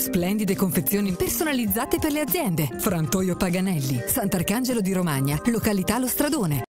Splendide confezioni personalizzate per le aziende. Frantoio Paganelli, Sant'Arcangelo di Romagna, località Lo Stradone.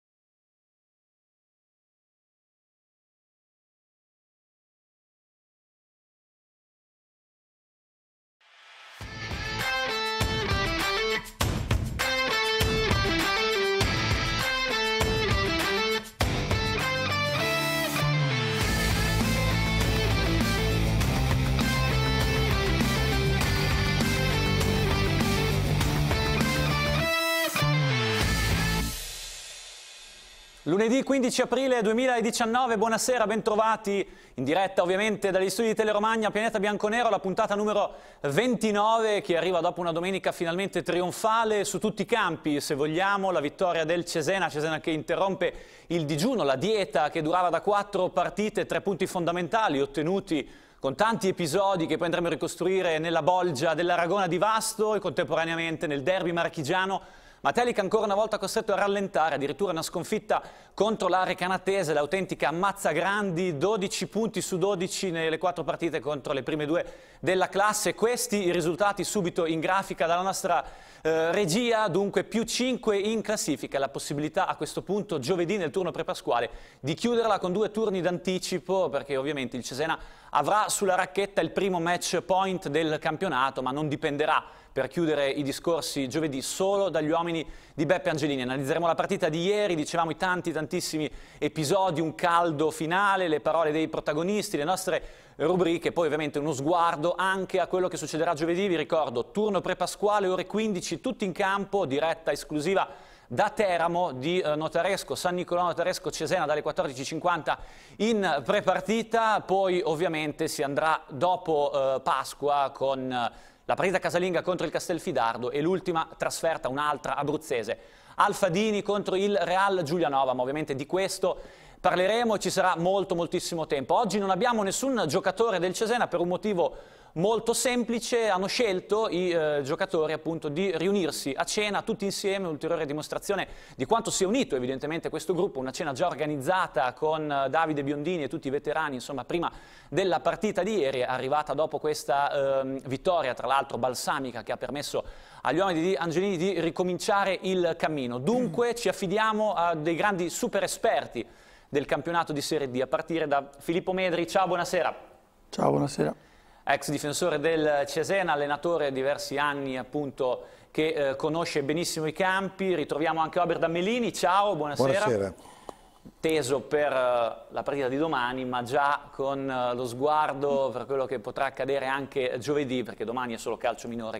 Lunedì 15 aprile 2019, buonasera, bentrovati in diretta ovviamente dagli studi di Teleromagna, Pianeta Bianconero, la puntata numero 29 che arriva dopo una domenica finalmente trionfale su tutti i campi, se vogliamo, la vittoria del Cesena che interrompe il digiuno, la dieta che durava da 4 partite, 3 punti fondamentali ottenuti con tanti episodi che poi andremo a ricostruire nella bolgia dell'Aragona di Vasto e contemporaneamente nel derby marchigiano. Matelica ancora una volta costretto a rallentare, addirittura una sconfitta contro la Recanatese, l'autentica Mazzagrandi, 12 punti su 12 nelle 4 partite contro le prime 2 della classe. Questi i risultati subito in grafica dalla nostra regia, dunque più 5 in classifica, la possibilità a questo punto giovedì nel turno prepasquale di chiuderla con 2 turni d'anticipo, perché ovviamente il Cesena avrà sulla racchetta il primo match point del campionato, ma non dipenderà per chiudere i discorsi giovedì solo dagli uomini di Beppe Angelini. Analizzeremo la partita di ieri, dicevamo i tantissimi episodi, un caldo finale, le parole dei protagonisti, le nostre rubriche, poi ovviamente uno sguardo anche a quello che succederà giovedì. Vi ricordo, turno prepasquale, ore 15, tutti in campo, diretta esclusiva da Teramo di Notaresco, San Nicolò Notaresco Cesena dalle 14:50 in prepartita, poi ovviamente si andrà dopo Pasqua con la partita casalinga contro il Castelfidardo e l'ultima trasferta, un'altra abruzzese, Alfadini contro il Real Giulianova, ma ovviamente di questo parleremo e ci sarà moltissimo tempo. Oggi non abbiamo nessun giocatore del Cesena per un motivo molto semplice, hanno scelto i giocatori appunto di riunirsi a cena tutti insieme, ulteriore dimostrazione di quanto sia unito evidentemente questo gruppo, una cena già organizzata con Davide Biondini e tutti i veterani, insomma prima della partita di ieri, arrivata dopo questa vittoria tra l'altro balsamica che ha permesso agli uomini di Angelini di ricominciare il cammino. Dunque ci affidiamo a dei grandi super esperti del campionato di Serie D, a partire da Filippo Medri. Ciao, buonasera. Ciao, buonasera. Ex difensore del Cesena, allenatore diversi anni appunto che conosce benissimo i campi. Ritroviamo anche Ober Damelini. Ciao, buonasera. Buonasera. Teso per la partita di domani, ma già con lo sguardo per quello che potrà accadere anche giovedì, perché domani è solo calcio minore,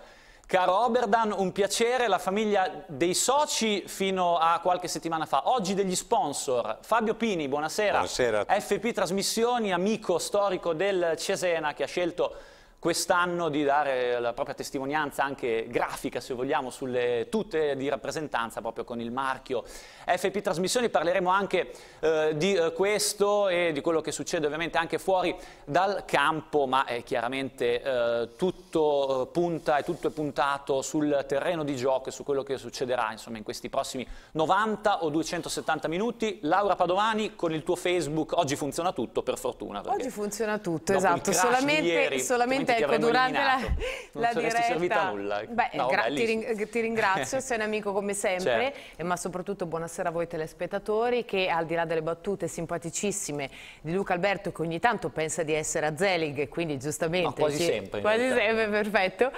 Caro Oberdan, un piacere, la famiglia dei soci fino a qualche settimana fa, oggi degli sponsor. Fabio Pini, buonasera. Buonasera. FP Trasmissioni, amico storico del Cesena che ha scelto quest'anno di dare la propria testimonianza anche grafica, se vogliamo, sulle tute di rappresentanza proprio con il marchio FP Trasmissioni. Parleremo anche di questo e di quello che succede ovviamente anche fuori dal campo, ma chiaramente tutto punta e tutto è puntato sul terreno di gioco e su quello che succederà insomma in questi prossimi 90 o 270 minuti. Laura Padovani, con il tuo Facebook oggi funziona tutto, per fortuna. Oggi funziona tutto, esatto, solamente ecco, durante la diretta servita a nulla. Beh, no, ti ringrazio, sei un amico come sempre, certo. Ma soprattutto buonasera a voi telespettatori che al di là delle battute simpaticissime di Luca Alberto, che ogni tanto pensa di essere a Zelig e quindi giustamente... No, quasi sempre. Quasi sempre, perfetto.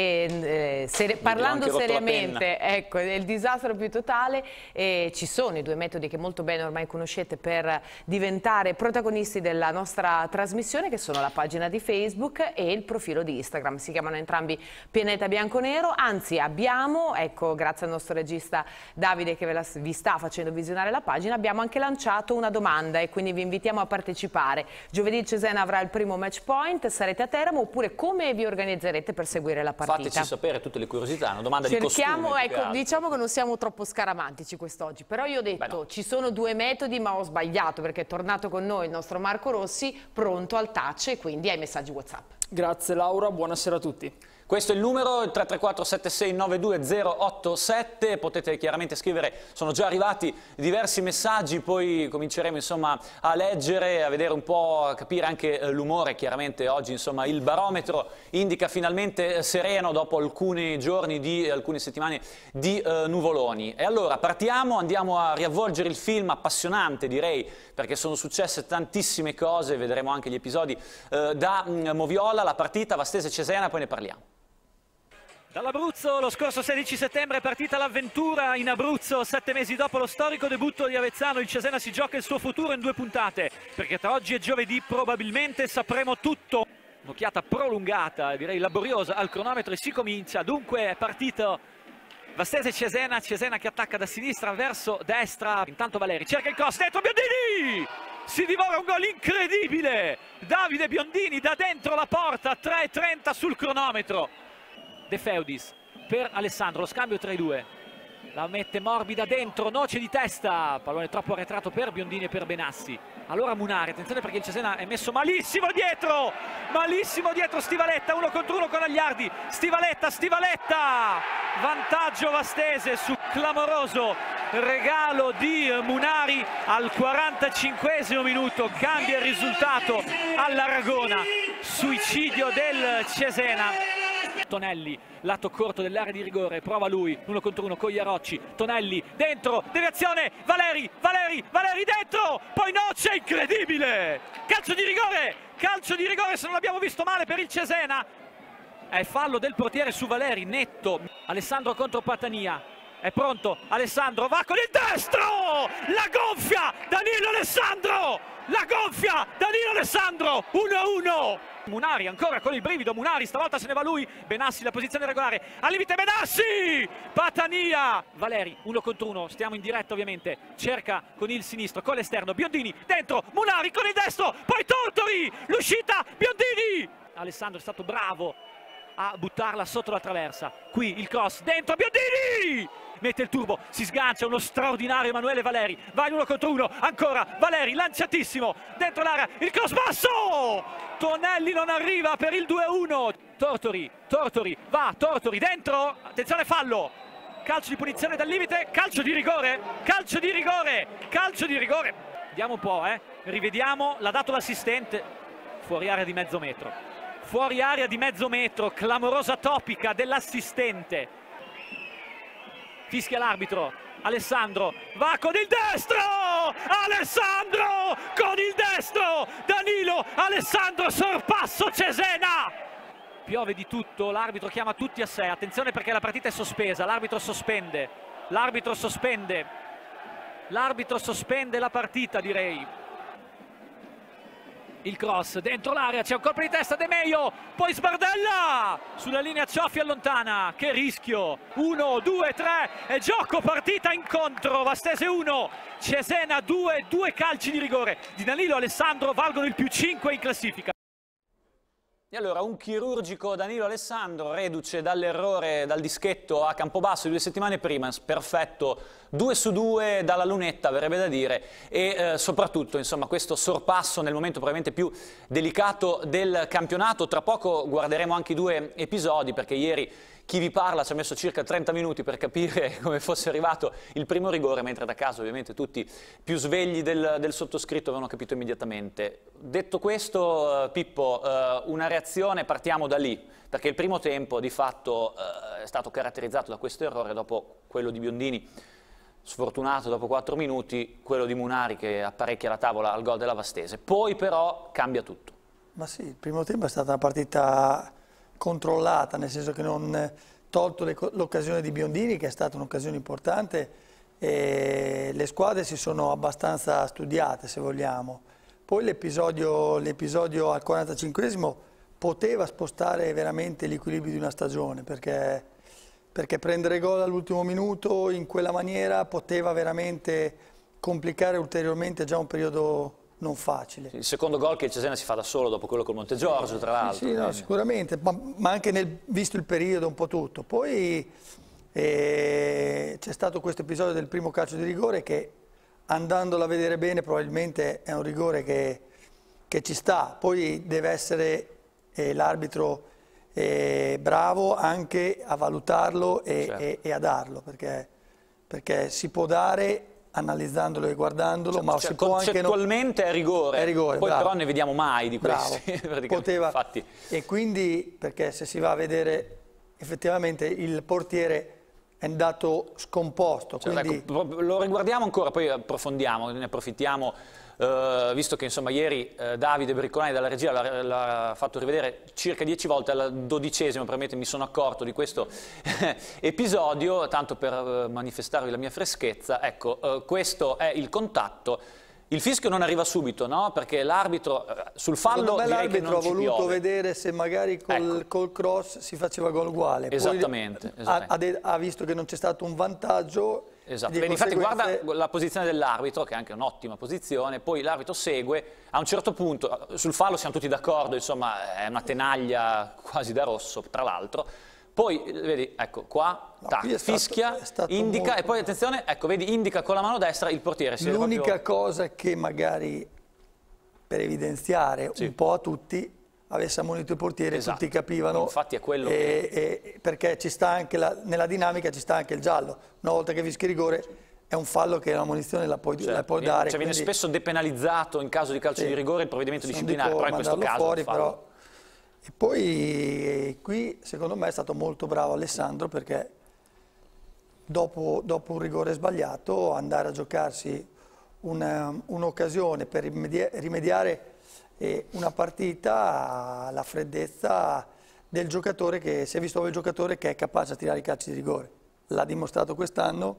E, parlando seriamente, ecco, del disastro più totale, ci sono i 2 metodi che molto bene ormai conoscete per diventare protagonisti della nostra trasmissione, che sono la pagina di Facebook e il profilo di Instagram. Si chiamano entrambi Pianeta Bianconero, anzi abbiamo, ecco, grazie al nostro regista Davide che vi sta facendo visionare la pagina, abbiamo anche lanciato una domanda e quindi vi invitiamo a partecipare. Giovedì il Cesena avrà il primo match point, sarete a Teramo, oppure come vi organizzerete per seguire la partita? Fateci sapere tutte le curiosità, una domanda di cerchiamo, costume. ecco, diciamo che non siamo troppo scaramantici quest'oggi, però io ho detto ci sono 2 metodi, ma ho sbagliato perché è tornato con noi il nostro Marco Rossi, pronto al touch e quindi ai messaggi WhatsApp. Grazie Laura, buonasera a tutti. Questo è il numero, il 334-7692-087, potete chiaramente scrivere, sono già arrivati diversi messaggi, poi cominceremo insomma a leggere, a vedere un po', a capire anche l'umore. Chiaramente oggi insomma il barometro indica finalmente sereno dopo alcuni giorni, alcune settimane di nuvoloni. E allora partiamo, andiamo a riavvolgere il film, appassionante direi, perché sono successe tantissime cose, vedremo anche gli episodi da Moviola, la partita Vastese-Cesena, poi ne parliamo. Dall'Abruzzo lo scorso 16 settembre è partita l'avventura in Abruzzo, 7 mesi dopo lo storico debutto di Avezzano il Cesena si gioca il suo futuro in 2 puntate, perché tra oggi e giovedì probabilmente sapremo tutto. Un'occhiata prolungata, direi laboriosa al cronometro e si comincia, dunque è partito Vastese-Cesena, Cesena che attacca da sinistra verso destra, intanto Valeri cerca il cross, dentro Biondini! Si divora un gol incredibile, Davide Biondini da dentro la porta, 3:30 sul cronometro. De Feudis per Alessandro, lo scambio tra i due, la mette morbida dentro, noce di testa, pallone troppo arretrato per Biondini e per Benassi. Allora Munari, attenzione perché il Cesena è messo malissimo dietro Stivaletta, 1 contro 1 con Agliardi, Stivaletta, vantaggio Vastese su clamoroso regalo di Munari al 45esimo minuto, cambia il risultato all'Aragona, suicidio del Cesena. Tonelli, lato corto dell'area di rigore, prova lui, 1 contro 1 con Iarocci, Tonelli, dentro, deviazione, Valeri dentro, poi noce, incredibile! Calcio di rigore se non l'abbiamo visto male per il Cesena, è fallo del portiere su Valeri, netto, Alessandro contro Patania, è pronto, Alessandro va con il destro, la gonfia, Danilo Alessandro, 1-1. Munari ancora con il brivido, Munari stavolta se ne va lui, Benassi la posizione regolare, al limite Benassi, Patania, Valeri 1 contro 1, stiamo in diretta ovviamente, cerca con il sinistro, con l'esterno, Biondini dentro, Munari con il destro, poi Tortori, l'uscita, Biondini, Alessandro è stato bravo a buttarla sotto la traversa, qui il cross, dentro Biondini, mette il turbo, si sgancia uno straordinario Emanuele Valeri, va in 1 contro 1, ancora Valeri, lanciatissimo, dentro l'area, il cross basso, Tonelli non arriva per il 2-1, Tortori, dentro, attenzione fallo, calcio di punizione dal limite, calcio di rigore, vediamo un po', rivediamo, l'ha dato l'assistente, fuori area di mezzo metro, clamorosa topica dell'assistente, fischia l'arbitro, Alessandro va con il destro, Danilo, Alessandro, sorpasso Cesena, piove di tutto, l'arbitro chiama tutti a sé, attenzione perché la partita è sospesa, l'arbitro sospende la partita direi. Il cross dentro l'area, c'è un colpo di testa De Meio, poi sbardella sulla linea, Cioffi allontana, che rischio, 1, 2, 3 e gioco, partita, incontro, Vastese 1, Cesena 2, 2 calci di rigore di Danilo Alessandro valgono il +5 in classifica. E allora un chirurgico Danilo Alessandro, reduce dall'errore dal dischetto a Campobasso di 2 settimane prima, perfetto, 2 su 2 dalla lunetta verrebbe da dire, e soprattutto insomma questo sorpasso nel momento probabilmente più delicato del campionato. Tra poco guarderemo anche i 2 episodi perché ieri chi vi parla ci ha messo circa 30 minuti per capire come fosse arrivato il primo rigore, mentre da casa ovviamente tutti più svegli del sottoscritto avevano capito immediatamente. Detto questo, Pippo, una reazione, partiamo da lì, perché il primo tempo di fatto è stato caratterizzato da questo errore, dopo quello di Biondini sfortunato dopo 4 minuti, quello di Munari che apparecchia la tavola al gol della Vastese, poi però cambia tutto. Ma sì, il primo tempo è stata una partita controllata, nel senso che non tolto l'occasione di Biondini, che è stata un'occasione importante, e le squadre si sono abbastanza studiate, se vogliamo. Poi l'episodio al 45esimo poteva spostare veramente l'equilibrio di una stagione, perché prendere gol all'ultimo minuto in quella maniera poteva veramente complicare ulteriormente già un periodo non facile. Il secondo gol che il Cesena si fa da solo dopo quello col Montegiorgio, tra l'altro. Sì, no, sicuramente, ma anche visto il periodo un po' tutto. Poi c'è stato questo episodio del primo calcio di rigore che, andandolo a vedere bene, probabilmente è un rigore che ci sta. Poi deve essere l'arbitro bravo anche a valutarlo e a darlo, perché si può dare analizzandolo e guardandolo, ma si può anche concettualmente è rigore, poi bravo. però ne vediamo mai di questi. Poteva, infatti. E quindi, perché se si va a vedere effettivamente il portiere è andato scomposto. Quindi... Ecco, lo riguardiamo ancora, poi approfondiamo, ne approfittiamo, visto che insomma ieri Davide Briccolani dalla regia l'ha fatto rivedere circa 10 volte, alla 12ª probabilmente mi sono accorto di questo episodio, tanto per manifestarvi la mia freschezza. Ecco, questo è il contatto. Il fischio non arriva subito, no? Perché l'arbitro sul fallo l'arbitro ha voluto vedere se magari col cross si faceva gol uguale. Esattamente. Poi ha visto che non c'è stato un vantaggio. Esatto. Infatti guarda la posizione dell'arbitro, che è anche un'ottima posizione, poi l'arbitro segue, a un certo punto, sul fallo siamo tutti d'accordo, insomma è una tenaglia quasi da rosso, tra l'altro. Poi, vedi, ecco, qua, fischia, indica, e poi attenzione, ecco, vedi, indica con la mano destra il portiere. L'unica cosa che magari, per evidenziare un po' a tutti, avesse ammonito il portiere, tutti capivano. Infatti è quello perché ci sta anche nella dinamica ci sta anche il giallo. Una volta che fischi rigore è un fallo che l'ammonizione la puoi dare. Cioè viene spesso depenalizzato in caso di calcio di rigore il provvedimento disciplinare, però in questo caso fuori, però. E poi qui secondo me è stato molto bravo Alessandro, perché dopo un rigore sbagliato andare a giocarsi un'occasione per rimediare una partita alla freddezza del giocatore, che si è visto il giocatore che è capace a tirare i calci di rigore. L'ha dimostrato quest'anno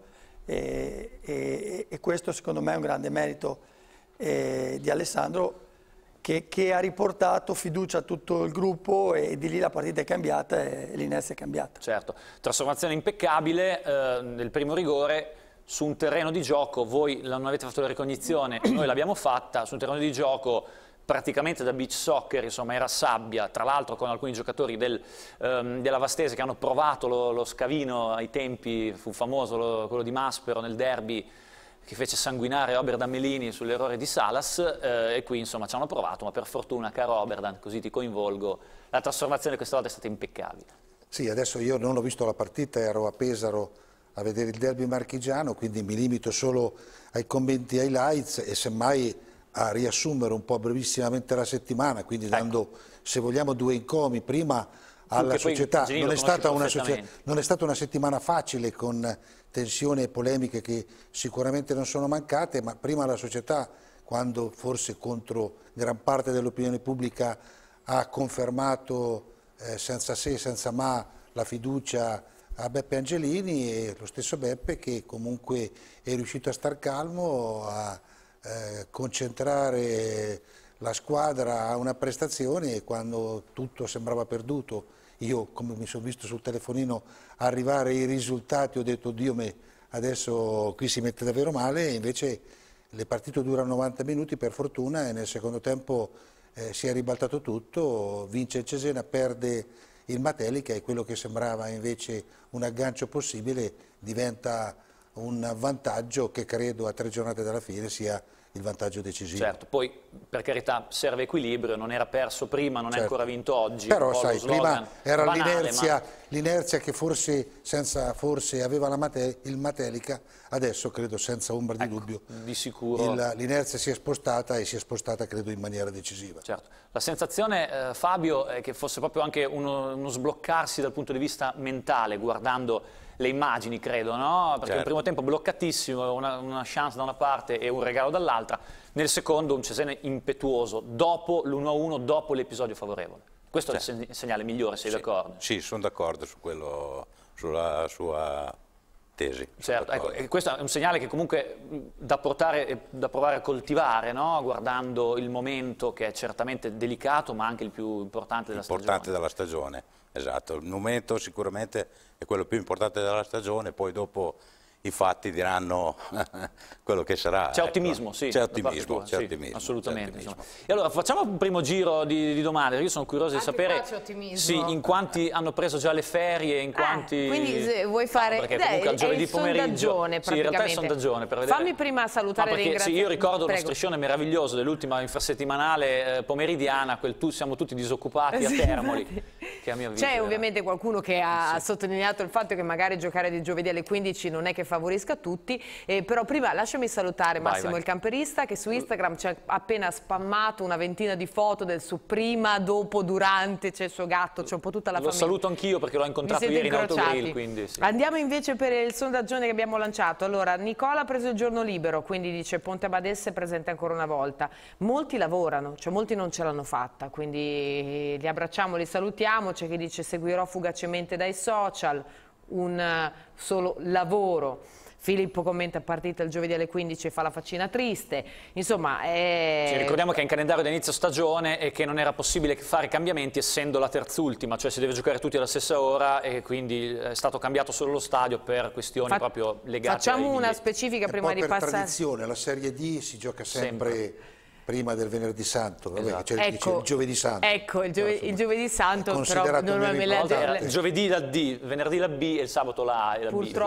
e questo secondo me è un grande merito di Alessandro, che ha riportato fiducia a tutto il gruppo, e di lì la partita è cambiata e l'inerzia è cambiata. Certo, trasformazione impeccabile nel primo rigore su un terreno di gioco. Voi non avete fatto la ricognizione, noi l'abbiamo fatta su un terreno di gioco praticamente da beach soccer, insomma era sabbia, tra l'altro con alcuni giocatori della Vastese che hanno provato lo scavino ai tempi, fu famoso quello di Maspero nel derby, che fece sanguinare Oberdan Melini sull'errore di Salas, e qui insomma ci hanno provato, ma per fortuna, caro Oberdan, così ti coinvolgo, la trasformazione questa volta è stata impeccabile. Sì, adesso io non ho visto la partita, ero a Pesaro a vedere il derby marchigiano, quindi mi limito solo ai commenti highlights e semmai a riassumere un po' brevissimamente la settimana, quindi dando, se vogliamo, due encomi. Prima alla società. Non è stata una settimana facile, con tensioni e polemiche che sicuramente non sono mancate, ma prima la società, quando forse contro gran parte dell'opinione pubblica ha confermato senza se, senza ma, la fiducia a Beppe Angelini, e lo stesso Beppe che comunque è riuscito a star calmo, a concentrare la squadra a una prestazione, e quando tutto sembrava perduto, io come mi sono visto sul telefonino arrivare i risultati, ho detto Dio me, adesso qui si mette davvero male, e invece le partite durano 90 minuti per fortuna, e nel secondo tempo si è ribaltato tutto, vince il Cesena, perde il Matelica, e quello che sembrava invece un aggancio possibile diventa un vantaggio che credo a 3 giornate dalla fine sia il vantaggio decisivo. Certo, poi per carità serve equilibrio, non era perso prima, non è ancora vinto oggi. Però sai, prima era l'inerzia che forse aveva il Matelica, adesso credo senza ombra di dubbio. Di sicuro. L'inerzia si è spostata, e si è spostata credo in maniera decisiva. Certo. La sensazione, Fabio, è che fosse proprio anche uno sbloccarsi dal punto di vista mentale, guardando le immagini, credo, no? Perché nel primo tempo bloccatissimo, una chance da una parte e un regalo dall'altra, nel secondo un Cesena impetuoso, dopo l'1-1, dopo l'episodio favorevole. Questo è il segnale migliore, sei d'accordo? Sì, sono d'accordo su quello, sulla sua tesi. Certo, ecco, e questo è un segnale che comunque da provare a coltivare, no? Guardando il momento che è certamente delicato, ma anche il più importante della stagione. Importante della stagione, esatto. Il momento sicuramente è quello più importante della stagione, poi dopo i fatti diranno quello che sarà. C'è ottimismo, sì. C'è ottimismo, sì, ottimismo. assolutamente. C'è ottimismo. E allora facciamo un primo giro di domande. Io sono curioso di sapere in quanti hanno preso già le ferie, in quanti... quindi se vuoi fare... perché comunque al giovedì pomeriggio... Sì, in realtà è sondaggione per vedere... Fammi prima salutare e ringraziare... Sì, io ricordo uno striscione meraviglioso dell'ultima infrasettimanale pomeridiana, siamo tutti disoccupati a Termoli, che a mio avviso c'è ovviamente qualcuno che ha sottolineato il fatto che magari giocare di giovedì alle 15 non è che favorisca tutti, però prima lasciami salutare Massimo il camperista, che su Instagram ci ha appena spammato una ventina di foto del suo prima, dopo, durante, c'è il suo gatto, c'è un po' tutta la famiglia. Lo saluto anch'io perché l'ho incontrato ieri in autogrill, quindi sì. Andiamo invece per il sondaggione che abbiamo lanciato. Allora, Nicola ha preso il giorno libero, quindi dice Ponte Badesse è presente ancora una volta. Molti lavorano, cioè molti non ce l'hanno fatta, quindi li abbracciamo, li salutiamo. C'è chi dice seguirò fugacemente dai social, un solo lavoro. Filippo commenta partita il giovedì alle 15 e fa la faccina triste, insomma Ci ricordiamo che è in calendario da inizio stagione e che non era possibile fare cambiamenti essendo la terzultima, cioè si deve giocare tutti alla stessa ora e quindi è stato cambiato solo lo stadio per questioni proprio legate Facciamo una specifica prima di passare. Per tradizione, la Serie D si gioca sempre. Prima del venerdì santo, vabbè, c'è il giovedì santo. Ecco, il giovedì santo però normalmente il giovedì la D, venerdì la B e il sabato la A e la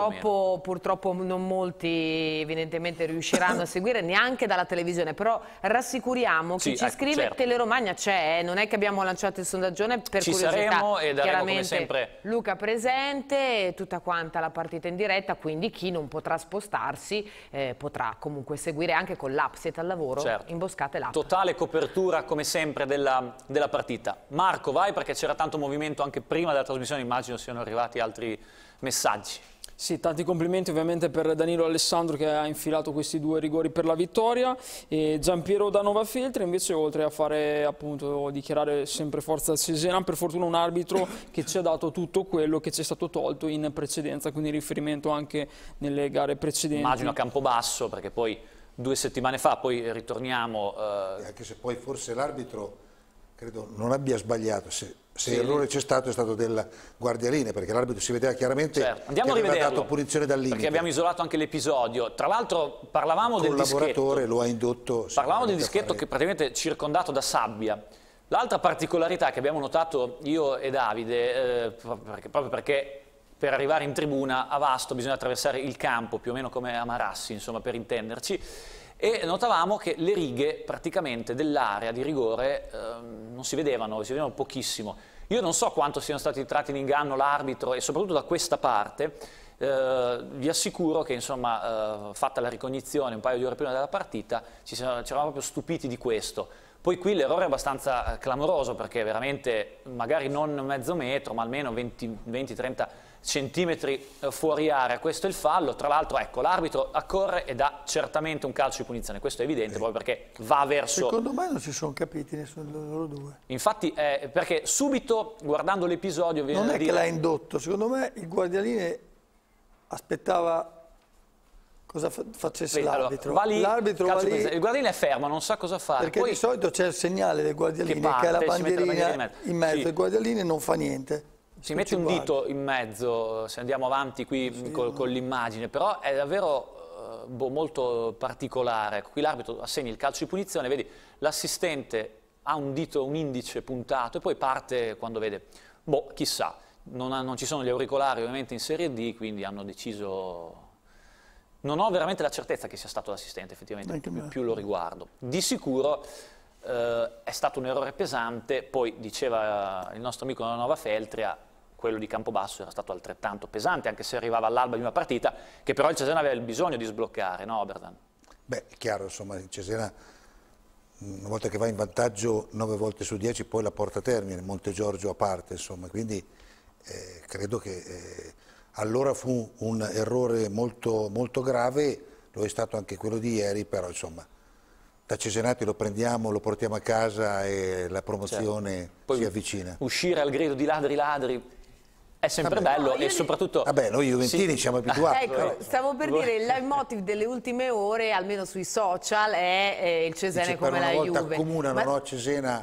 B. Purtroppo non molti evidentemente riusciranno a seguire neanche dalla televisione, però rassicuriamo chi ci scrive, certo. Teleromagna c'è, non è che abbiamo lanciato il sondaggione per ci curiosità. Saremo e daremo chiaramente come sempre Luca presente, tutta quanta la partita in diretta, quindi chi non potrà spostarsi potrà comunque seguire anche con l'app, siete al lavoro, certo. Imboscate. Totale copertura come sempre della partita. Marco, vai perché c'era tanto movimento anche prima della trasmissione, immagino siano arrivati altri messaggi. Sì, tanti complimenti ovviamente per Danilo Alessandro che ha infilato questi 2 rigori per la vittoria, e Giampiero da Nova Feltre invece, oltre a fare appunto dichiarare sempre forza al Cesena, per fortuna un arbitro che ci ha dato tutto quello che ci è stato tolto in precedenza, quindi riferimento anche nelle gare precedenti. Immagino a Campobasso perché poi 2 settimane fa, poi ritorniamo... Anche se poi forse l'arbitro credo non abbia sbagliato, se errore c'è stato è stato della Guardialine, perché l'arbitro si vedeva chiaramente che aveva dato punizione dal limite. Perché abbiamo isolato anche l'episodio. Tra l'altro parlavamo del dischetto. Il collaboratore lo ha indotto... Parlavamo del dischetto che praticamente è circondato da sabbia. L'altra particolarità che abbiamo notato io e Davide, proprio perché per arrivare in tribuna a Vasto bisogna attraversare il campo, più o meno come a Marassi, insomma, per intenderci, e notavamo che le righe praticamente dell'area di rigore non si vedevano pochissimo. Io non so quanto siano stati tratti in inganno l'arbitro e soprattutto da questa parte, vi assicuro che insomma fatta la ricognizione un paio di ore prima della partita ci eravamo proprio stupiti di questo. Poi qui l'errore è abbastanza clamoroso perché veramente magari non mezzo metro ma almeno 20-30 centimetri fuori area, questo è il fallo. Tra l'altro ecco l'arbitro accorre e dà certamente un calcio di punizione, questo è evidente proprio perché va verso... Secondo me non si sono capiti nessuno di loro due. Infatti perché subito guardando l'episodio viene non a è dire... che l'ha indotto, secondo me il Guardialine aspettava cosa facesse l'arbitro. L'arbitro va lì, il Guardialine è fermo, non sa cosa fare. Perché poi, di solito c'è il segnale del Guardialine che è la bandierina in mezzo, sì. Il Guardialine non fa niente. Si mette un dito in mezzo, se andiamo avanti qui con l'immagine, però è davvero molto particolare. Qui l'arbitro assegna il calcio di punizione, vedi l'assistente ha un dito, un indice puntato e poi parte quando vede, chissà, non ci sono gli auricolari ovviamente in Serie D, quindi hanno deciso... Non ho veramente la certezza che sia stato l'assistente, effettivamente, più lo riguardo. Di sicuro è stato un errore pesante, poi diceva il nostro amico della Nova Feltria, quello di Campobasso era stato altrettanto pesante, anche se arrivava all'alba di una partita, che però il Cesena aveva il bisogno di sbloccare, no Oberdan? Beh, è chiaro, insomma, il Cesena una volta che va in vantaggio 9 volte su 10 poi la porta a termine, Montegiorgio a parte, insomma, quindi credo che... Allora fu un errore molto, molto grave, lo è stato anche quello di ieri, però insomma da Cesenati lo prendiamo, lo portiamo a casa e la promozione si avvicina. Uscire al grido di ladri ladri è sempre bello e soprattutto... Vabbè, noi juventini siamo abituati. Ecco, stavo per dire, il leitmotiv delle ultime ore, almeno sui social, è il Cesena come la Juve. Una volta accomunano Cesena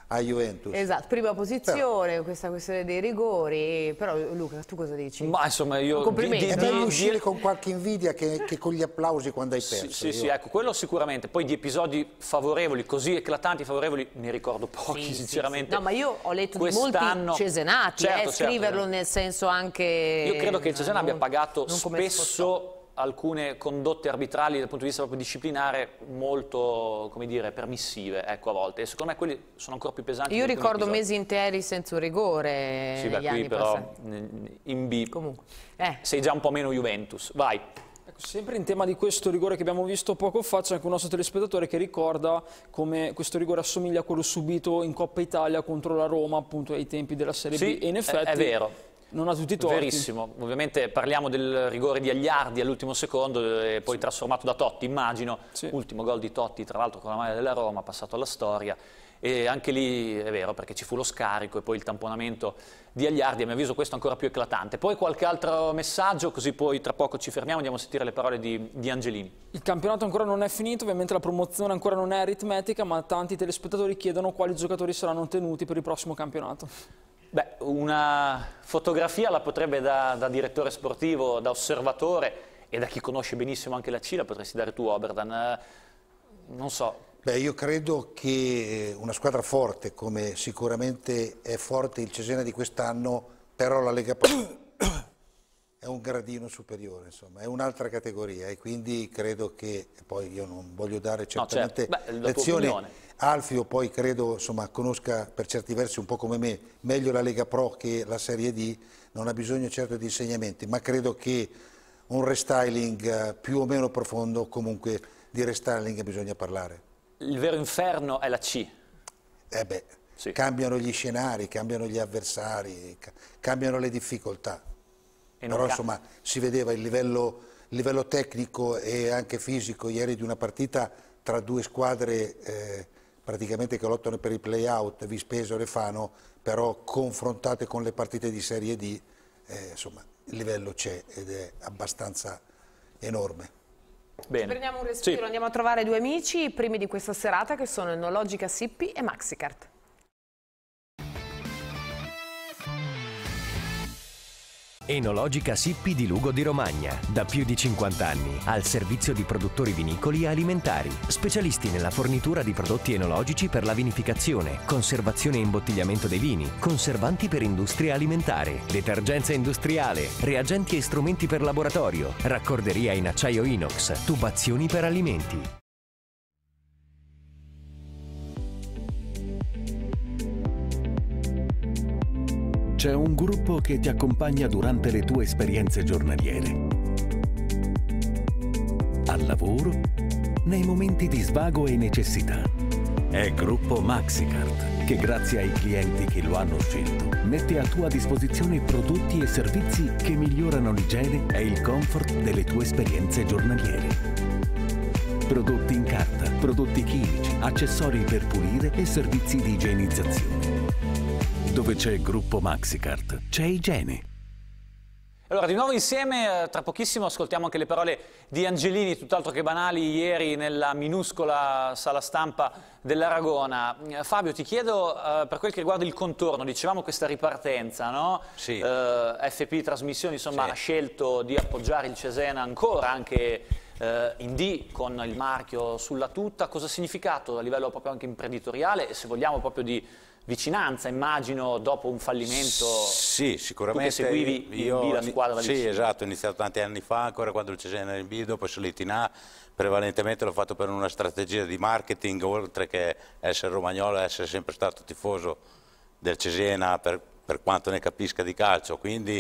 a Juventus. Esatto, prima posizione, questa questione dei rigori, però Luca, tu cosa dici? Ma insomma io... È bello uscire con qualche invidia che con gli applausi quando hai perso. Sì, ecco, quello sicuramente. Poi di episodi favorevoli, così eclatanti favorevoli, ne ricordo pochi, sinceramente. No, ma io ho letto di molti cesenati, scriverlo nel senso anche... Io credo che il Cesena abbia pagato spesso alcune condotte arbitrali dal punto di vista proprio disciplinare molto, come dire, permissive, ecco, a volte, e secondo me quelli sono ancora più pesanti. Io ricordo mesi interi senza un rigore negli anni però in B comunque sei già un po' meno Juventus. Vai. Ecco, sempre in tema di questo rigore che abbiamo visto poco fa, c'è anche un nostro telespettatore che ricorda come questo rigore assomiglia a quello subito in Coppa Italia contro la Roma, appunto ai tempi della Serie B, e in effetti è vero. Non ha tutti i torti. Verissimo, ovviamente parliamo del rigore di Agliardi all'ultimo secondo e poi trasformato da Totti, immagino, ultimo gol di Totti tra l'altro con la maglia della Roma, passato alla storia, e anche lì è vero perché ci fu lo scarico e poi il tamponamento di Agliardi, a mio avviso questo ancora più eclatante. Poi qualche altro messaggio, così poi tra poco ci fermiamo, andiamo a sentire le parole di Angelini. Il campionato ancora non è finito, ovviamente la promozione ancora non è aritmetica, ma tanti telespettatori chiedono quali giocatori saranno tenuti per il prossimo campionato. Beh, una fotografia la potrebbe da direttore sportivo, da osservatore e da chi conosce benissimo anche la C, la potresti dare tu, Oberdan. Non so. Beh, io credo che una squadra forte, come sicuramente è forte il Cesena di quest'anno, però la Lega Pro è un gradino superiore, insomma, è un'altra categoria, e quindi credo che, poi io non voglio dare certamente lezioni, Alfio poi credo, insomma, conosca per certi versi un po' come me meglio la Lega Pro che la Serie D, non ha bisogno certo di insegnamenti, ma credo che un restyling più o meno profondo, comunque di restyling bisogna parlare. Il vero inferno è la C. Cambiano gli scenari, cambiano gli avversari, cambiano le difficoltà. Però insomma si vedeva il livello tecnico e anche fisico ieri di una partita tra due squadre praticamente che lottano per il play-out, Vispesaro e Fano, però confrontate con le partite di Serie D, insomma il livello c'è ed è abbastanza enorme. Bene. Prendiamo un respiro, andiamo a trovare due amici, i primi di questa serata, che sono Enologica Sippi e Maxicart. Enologica Sippi di Lugo di Romagna, da più di 50 anni, al servizio di produttori vinicoli e alimentari, specialisti nella fornitura di prodotti enologici per la vinificazione, conservazione e imbottigliamento dei vini, conservanti per industria alimentare, detergenza industriale, reagenti e strumenti per laboratorio, raccorderia in acciaio inox, tubazioni per alimenti. C'è un gruppo che ti accompagna durante le tue esperienze giornaliere. Al lavoro, nei momenti di svago e necessità. È Gruppo Maxicart, che grazie ai clienti che lo hanno scelto, mette a tua disposizione prodotti e servizi che migliorano l'igiene e il comfort delle tue esperienze giornaliere. Prodotti in carta, prodotti chimici, accessori per pulire e servizi di igienizzazione. Dove c'è Gruppo Maxicart, c'è igiene. Allora, di nuovo insieme, tra pochissimo ascoltiamo anche le parole di Angelini, tutt'altro che banali, ieri nella minuscola sala stampa dell'Aragona. Fabio, ti chiedo per quel che riguarda il contorno, dicevamo questa ripartenza, no? Sì. FP Trasmissioni, insomma, ha scelto di appoggiare il Cesena ancora, anche in D, con il marchio sulla tuta. Cosa ha significato a livello proprio anche imprenditoriale e, se vogliamo, proprio di vicinanza, immagino, dopo un fallimento? Sì, sicuramente. Tu che seguivi in B la squadra da vicino. Sì, esatto, ho iniziato tanti anni fa, ancora quando il Cesena era in B, dopo salito in A. Prevalentemente l'ho fatto per una strategia di marketing, oltre che essere romagnolo, essere sempre stato tifoso del Cesena per quanto ne capisca di calcio. Quindi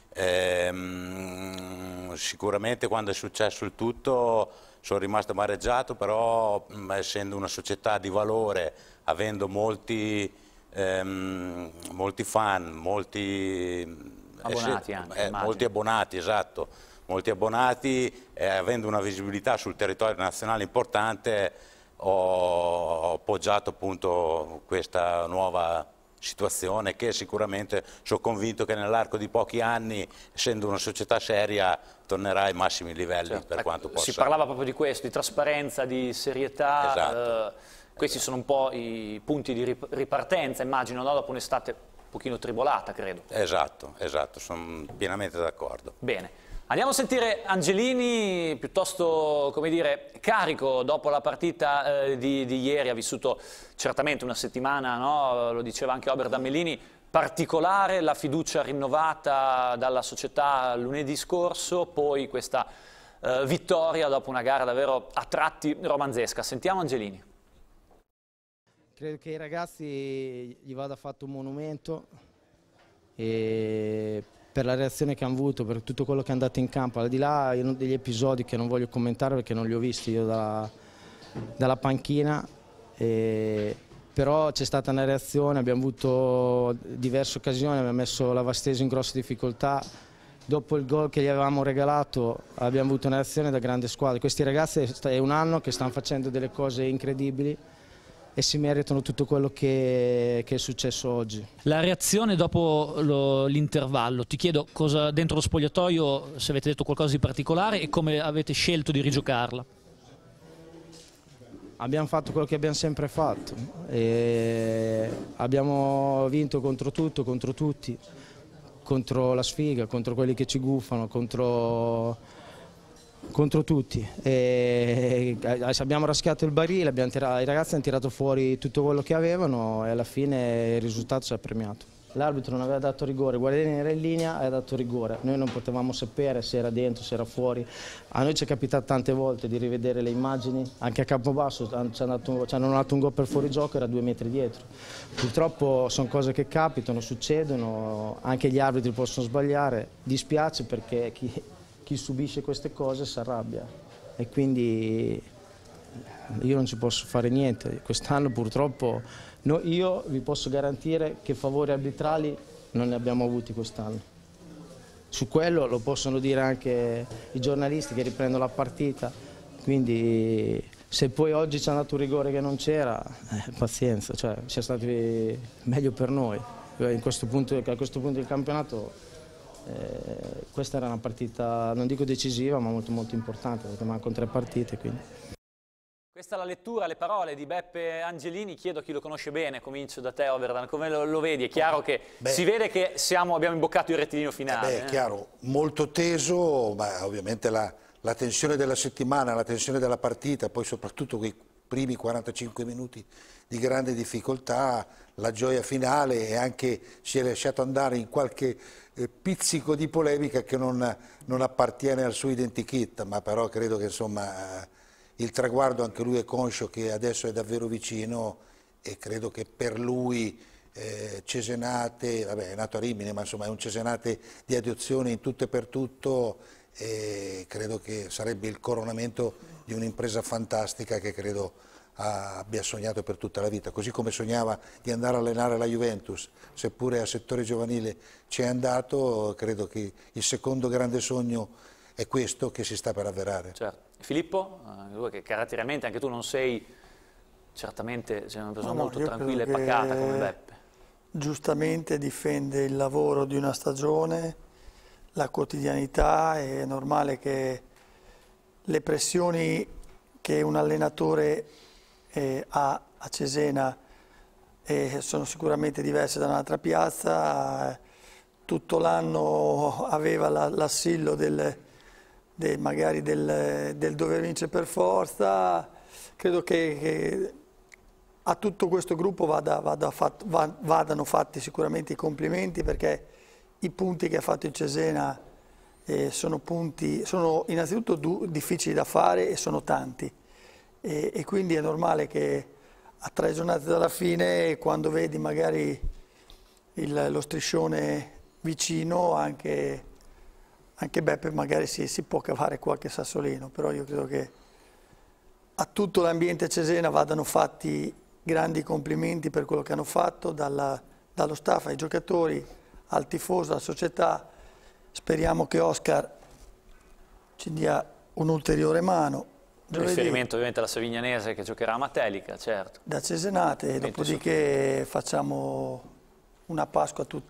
sicuramente quando è successo il tutto sono rimasto amareggiato, però essendo una società di valore, avendo molti fan, molti abbonati, esatto, molti abbonati, avendo una visibilità sul territorio nazionale importante, ho appoggiato appunto questa nuova situazione che sicuramente sono convinto che nell'arco di pochi anni, essendo una società seria, tornerà ai massimi livelli, per quanto possa. Si parlava proprio di questo, di trasparenza, di serietà. Esatto. questi sono un po' i punti di ripartenza, immagino, no? Dopo un'estate un pochino tribolata, credo. Esatto, sono pienamente d'accordo. Bene. Andiamo a sentire Angelini, piuttosto, come dire, carico dopo la partita di ieri. Ha vissuto certamente una settimana, no? Lo diceva anche Robert Amelini, particolare, la fiducia rinnovata dalla società lunedì scorso, poi questa vittoria dopo una gara davvero a tratti romanzesca. Sentiamo Angelini. Credo che ai ragazzi gli vada fatto un monumento e per la reazione che hanno avuto, per tutto quello che è andato in campo, al di là degli episodi che non voglio commentare perché non li ho visti io dalla panchina, però c'è stata una reazione, abbiamo avuto diverse occasioni, abbiamo messo la Vastese in grossa difficoltà, dopo il gol che gli avevamo regalato abbiamo avuto una reazione da grande squadra. Questi ragazzi è un anno che stanno facendo delle cose incredibili e si meritano tutto quello che è successo oggi. La reazione dopo l'intervallo, ti chiedo cosa dentro lo spogliatoio, se avete detto qualcosa di particolare e come avete scelto di rigiocarla. Abbiamo fatto quello che abbiamo sempre fatto, abbiamo vinto contro tutto, contro tutti, contro la sfiga, contro quelli che ci gufano, contro tutti. Abbiamo raschiato il barile, i ragazzi hanno tirato fuori tutto quello che avevano e alla fine il risultato ci ha premiato. L'arbitro non aveva dato rigore, Guardiani era in linea e ha dato rigore. Noi non potevamo sapere se era dentro, se era fuori. A noi ci è capitato tante volte di rivedere le immagini, anche a Campobasso ci hanno dato un gol per fuorigioco, era 2 metri dietro. Purtroppo sono cose che capitano, succedono, anche gli arbitri possono sbagliare. Dispiace perché chi subisce queste cose si arrabbia e quindi io non ci posso fare niente. Quest'anno purtroppo io vi posso garantire che favori arbitrali non ne abbiamo avuti quest'anno. Su quello lo possono dire anche i giornalisti che riprendono la partita, quindi se poi oggi ci hanno dato un rigore che non c'era, pazienza, cioè sia stati meglio per noi. A questo punto del campionato questa era una partita, non dico decisiva, ma molto molto importante, perché mancano 3 partite. Quindi. Questa è la lettura, le parole di Beppe Angelini. Chiedo a chi lo conosce bene, comincio da te, Overdan, come lo vedi? È chiaro che si vede che abbiamo imboccato il rettilineo finale. È chiaro, molto teso, ma ovviamente la tensione della settimana, la tensione della partita, poi soprattutto quei primi 45 minuti di grande difficoltà, la gioia finale e anche si è lasciato andare in qualche pizzico di polemica che non appartiene al suo identikit, ma però credo che insomma il traguardo anche lui è conscio che adesso è davvero vicino e credo che per lui Cesenate, vabbè è nato a Rimini ma insomma è un Cesenate di adozione in tutto e per tutto e credo che sarebbe il coronamento di un'impresa fantastica che credo abbia sognato per tutta la vita, così come sognava di andare a allenare la Juventus, seppure a settore giovanile ci è andato, credo che il secondo grande sogno è questo che si sta per avverare. Certo. Filippo, che caratterialmente anche tu non sei certamente sei una persona molto tranquilla e pacata come Beppe. Giustamente difende il lavoro di una stagione, la quotidianità, è normale che le pressioni che un allenatore ha a Cesena sono sicuramente diverse da un'altra piazza, tutto l'anno aveva l'assillo magari del dover vincere per forza. Credo che a tutto questo gruppo vadano fatti sicuramente i complimenti, perché i punti che ha fatto il Cesena sono innanzitutto difficili da fare e sono tanti e quindi è normale che a 3 giornate dalla fine, quando vedi magari lo striscione vicino, anche Beppe magari si può cavare qualche sassolino, però io credo che a tutto l'ambiente Cesena vadano fatti grandi complimenti per quello che hanno fatto, dallo staff ai giocatori, al tifoso, alla società. Speriamo che Oscar ci dia un'ulteriore mano. Riferimento ovviamente alla Savignanese che giocherà a Matelica, certo. Da Cesenate, dopodiché facciamo una Pasqua tutti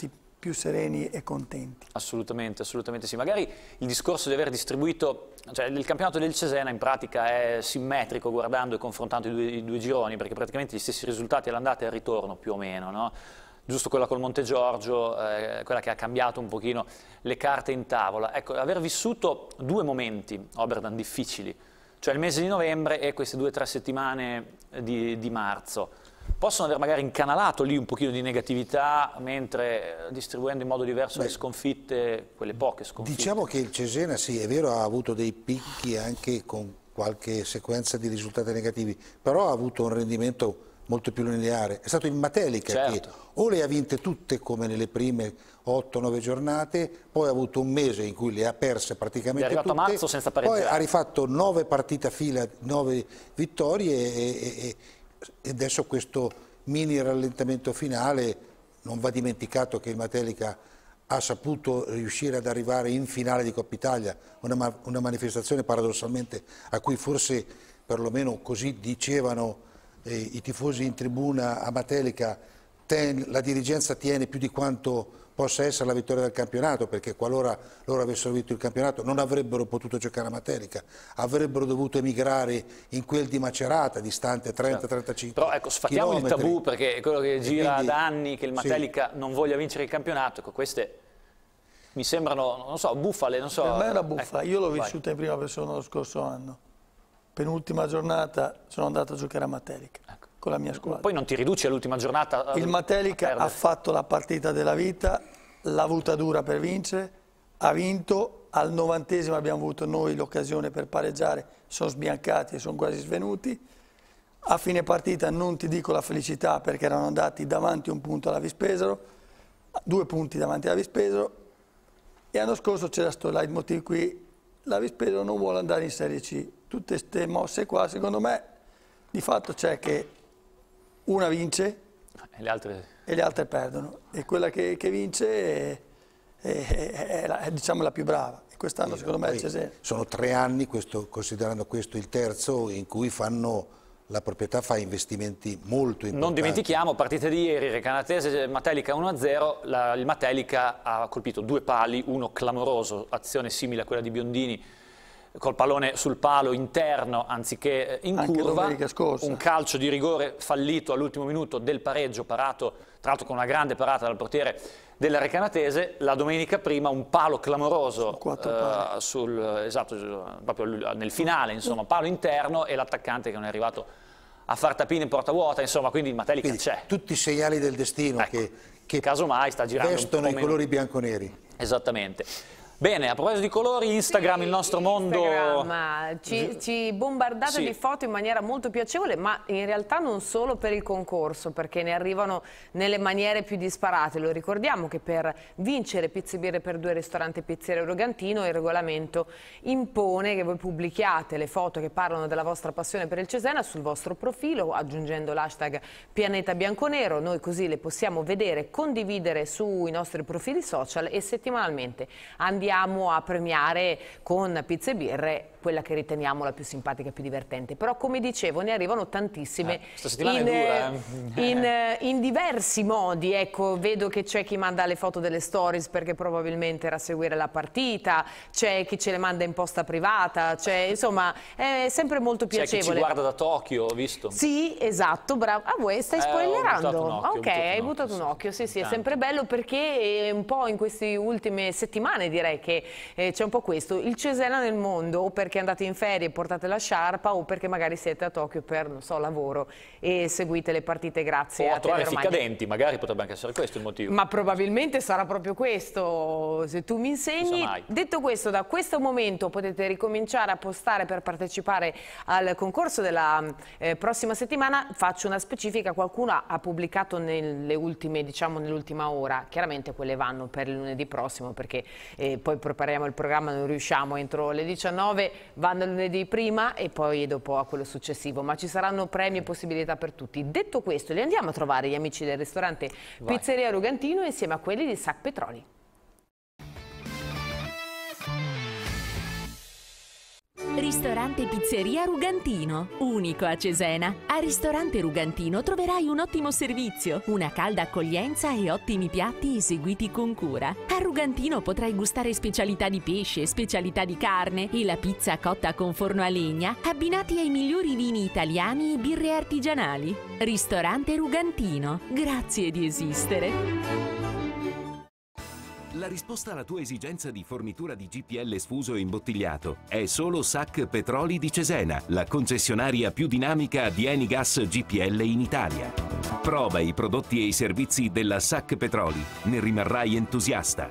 più sereni e contenti. Assolutamente, assolutamente sì. Magari il discorso di aver distribuito, cioè il campionato del Cesena in pratica è simmetrico guardando e confrontando i due gironi, perché praticamente gli stessi risultati all'andata e al ritorno più o meno, no? Giusto quella col Montegiorgio, quella che ha cambiato un pochino le carte in tavola. Ecco, aver vissuto due momenti, Oberdan, difficili, cioè il mese di novembre e queste 2 o 3 settimane di marzo, possono aver magari incanalato lì un pochino di negatività, mentre distribuendo in modo diverso le sconfitte, quelle poche sconfitte. Diciamo che il Cesena, sì, è vero, ha avuto dei picchi anche con qualche sequenza di risultati negativi, però ha avuto un rendimento molto più lineare. È stato il Matelica, certo, che o le ha vinte tutte come nelle prime 8-9 giornate, poi ha avuto un mese in cui le ha perse praticamente tutte, a marzo senza pareggiare. Poi ha rifatto 9 partite a fila, 9 vittorie e adesso questo mini rallentamento finale. Non va dimenticato che il Matelica ha saputo riuscire ad arrivare in finale di Coppa Italia, una manifestazione paradossalmente a cui forse, perlomeno così dicevano i tifosi in tribuna a Matelica, la dirigenza tiene più di quanto possa essere la vittoria del campionato, perché qualora loro avessero vinto il campionato non avrebbero potuto giocare a Matelica, avrebbero dovuto emigrare in quel di Macerata, distante 30-35 Però ecco, sfattiamo il tabù, perché è quello che gira quindi, da anni, che il Matelica non voglia vincere il campionato. Ecco, queste mi sembrano, non so, bufale, non so. Per me è una bufala, io l'ho vissuta in prima persona lo scorso anno. Penultima giornata sono andato a giocare a Matelica, ecco, con la mia squadra. Poi non ti riduci all'ultima giornata? Il Matelica ha fatto la partita della vita, l'ha avuta dura per vincere, ha vinto, al 90° abbiamo avuto noi l'occasione per pareggiare, sono sbiancati e sono quasi svenuti. A fine partita non ti dico la felicità, perché erano andati davanti un punto alla Vispesaro, 2 punti davanti alla Vispesaro, e l'anno scorso c'era questo leitmotiv qui: la Vispesaro non vuole andare in Serie C. Tutte queste mosse qua, secondo me, di fatto c'è che una vince e le altre perdono, e quella che vince è diciamo la più brava, e quest'anno secondo me è il Cesena. Sono 3 anni, considerando questo il terzo, in cui la proprietà fa investimenti molto importanti. Non dimentichiamo, partite di ieri, Recanatese Matelica 1-0, il Matelica ha colpito 2 pali, uno clamoroso, azione simile a quella di Biondini, col pallone sul palo interno anziché in curva, un calcio di rigore fallito all'ultimo minuto del pareggio, parato tra l'altro con una grande parata dal portiere della Recanatese. La domenica prima un palo clamoroso esatto, proprio nel finale, insomma, palo interno, e l'attaccante che non è arrivato a far tapine in porta vuota, insomma, quindi il Matelica c'è. Tutti i segnali del destino, ecco, che casomai sta girando vestono i colori bianconeri. Esattamente. Bene, a proposito di colori, Instagram, il nostro mondo... Ci bombardate di foto in maniera molto piacevole, ma in realtà non solo per il concorso, perché ne arrivano nelle maniere più disparate. Lo ricordiamo che per vincere Pizze e Birre per 2 ristoranti Pizzeria Rogantino, il regolamento impone che voi pubblichiate le foto che parlano della vostra passione per il Cesena sul vostro profilo, aggiungendo l'hashtag Pianeta Bianconero. Noi così le possiamo vedere, condividere sui nostri profili social, e settimanalmente andiamo a premiare con Pizze e Birre quella che riteniamo la più simpatica e più divertente. Però, come dicevo, ne arrivano tantissime in diversi modi. Ecco, vedo che c'è chi manda le foto delle stories perché probabilmente era a seguire la partita, c'è chi ce le manda in posta privata, insomma, è sempre molto piacevole. C'è chi ci guarda da Tokyo, ho visto. Sì, esatto, bravo. Ah, voi stai spoilerando? Ok, hai buttato un occhio, sì, è sempre bello, perché un po' in queste ultime settimane direi che c'è un po' questo, il Cesena nel mondo, o perché andate in ferie e portate la sciarpa, o perché magari siete a Tokyo per, non so, lavoro e seguite le partite grazie a trovare ficcadenti, magari potrebbe anche essere questo il motivo. Ma probabilmente sarà proprio questo, se tu mi insegni. Detto questo, da questo momento potete ricominciare a postare per partecipare al concorso della prossima settimana. Faccio una specifica: qualcuno ha pubblicato nell'ultima ora, chiaramente quelle vanno per il lunedì prossimo, perché poi prepariamo il programma, non riusciamo entro le 19, vanno lunedì prima e poi dopo a quello successivo, ma ci saranno premi e possibilità per tutti. Detto questo, li andiamo a trovare gli amici del ristorante Pizzeria Rogantino insieme a quelli di Sac Petroli. Ristorante Pizzeria Rugantino, unico a Cesena. Al ristorante Rugantino troverai un ottimo servizio, una calda accoglienza e ottimi piatti eseguiti con cura. A Rugantino potrai gustare specialità di pesce, specialità di carne e la pizza cotta con forno a legna, abbinati ai migliori vini italiani e birre artigianali. Ristorante Rugantino, grazie di esistere. La risposta alla tua esigenza di fornitura di GPL sfuso e imbottigliato è solo SAC Petroli di Cesena, la concessionaria più dinamica di Enigas GPL in Italia. Prova i prodotti e i servizi della SAC Petroli, ne rimarrai entusiasta.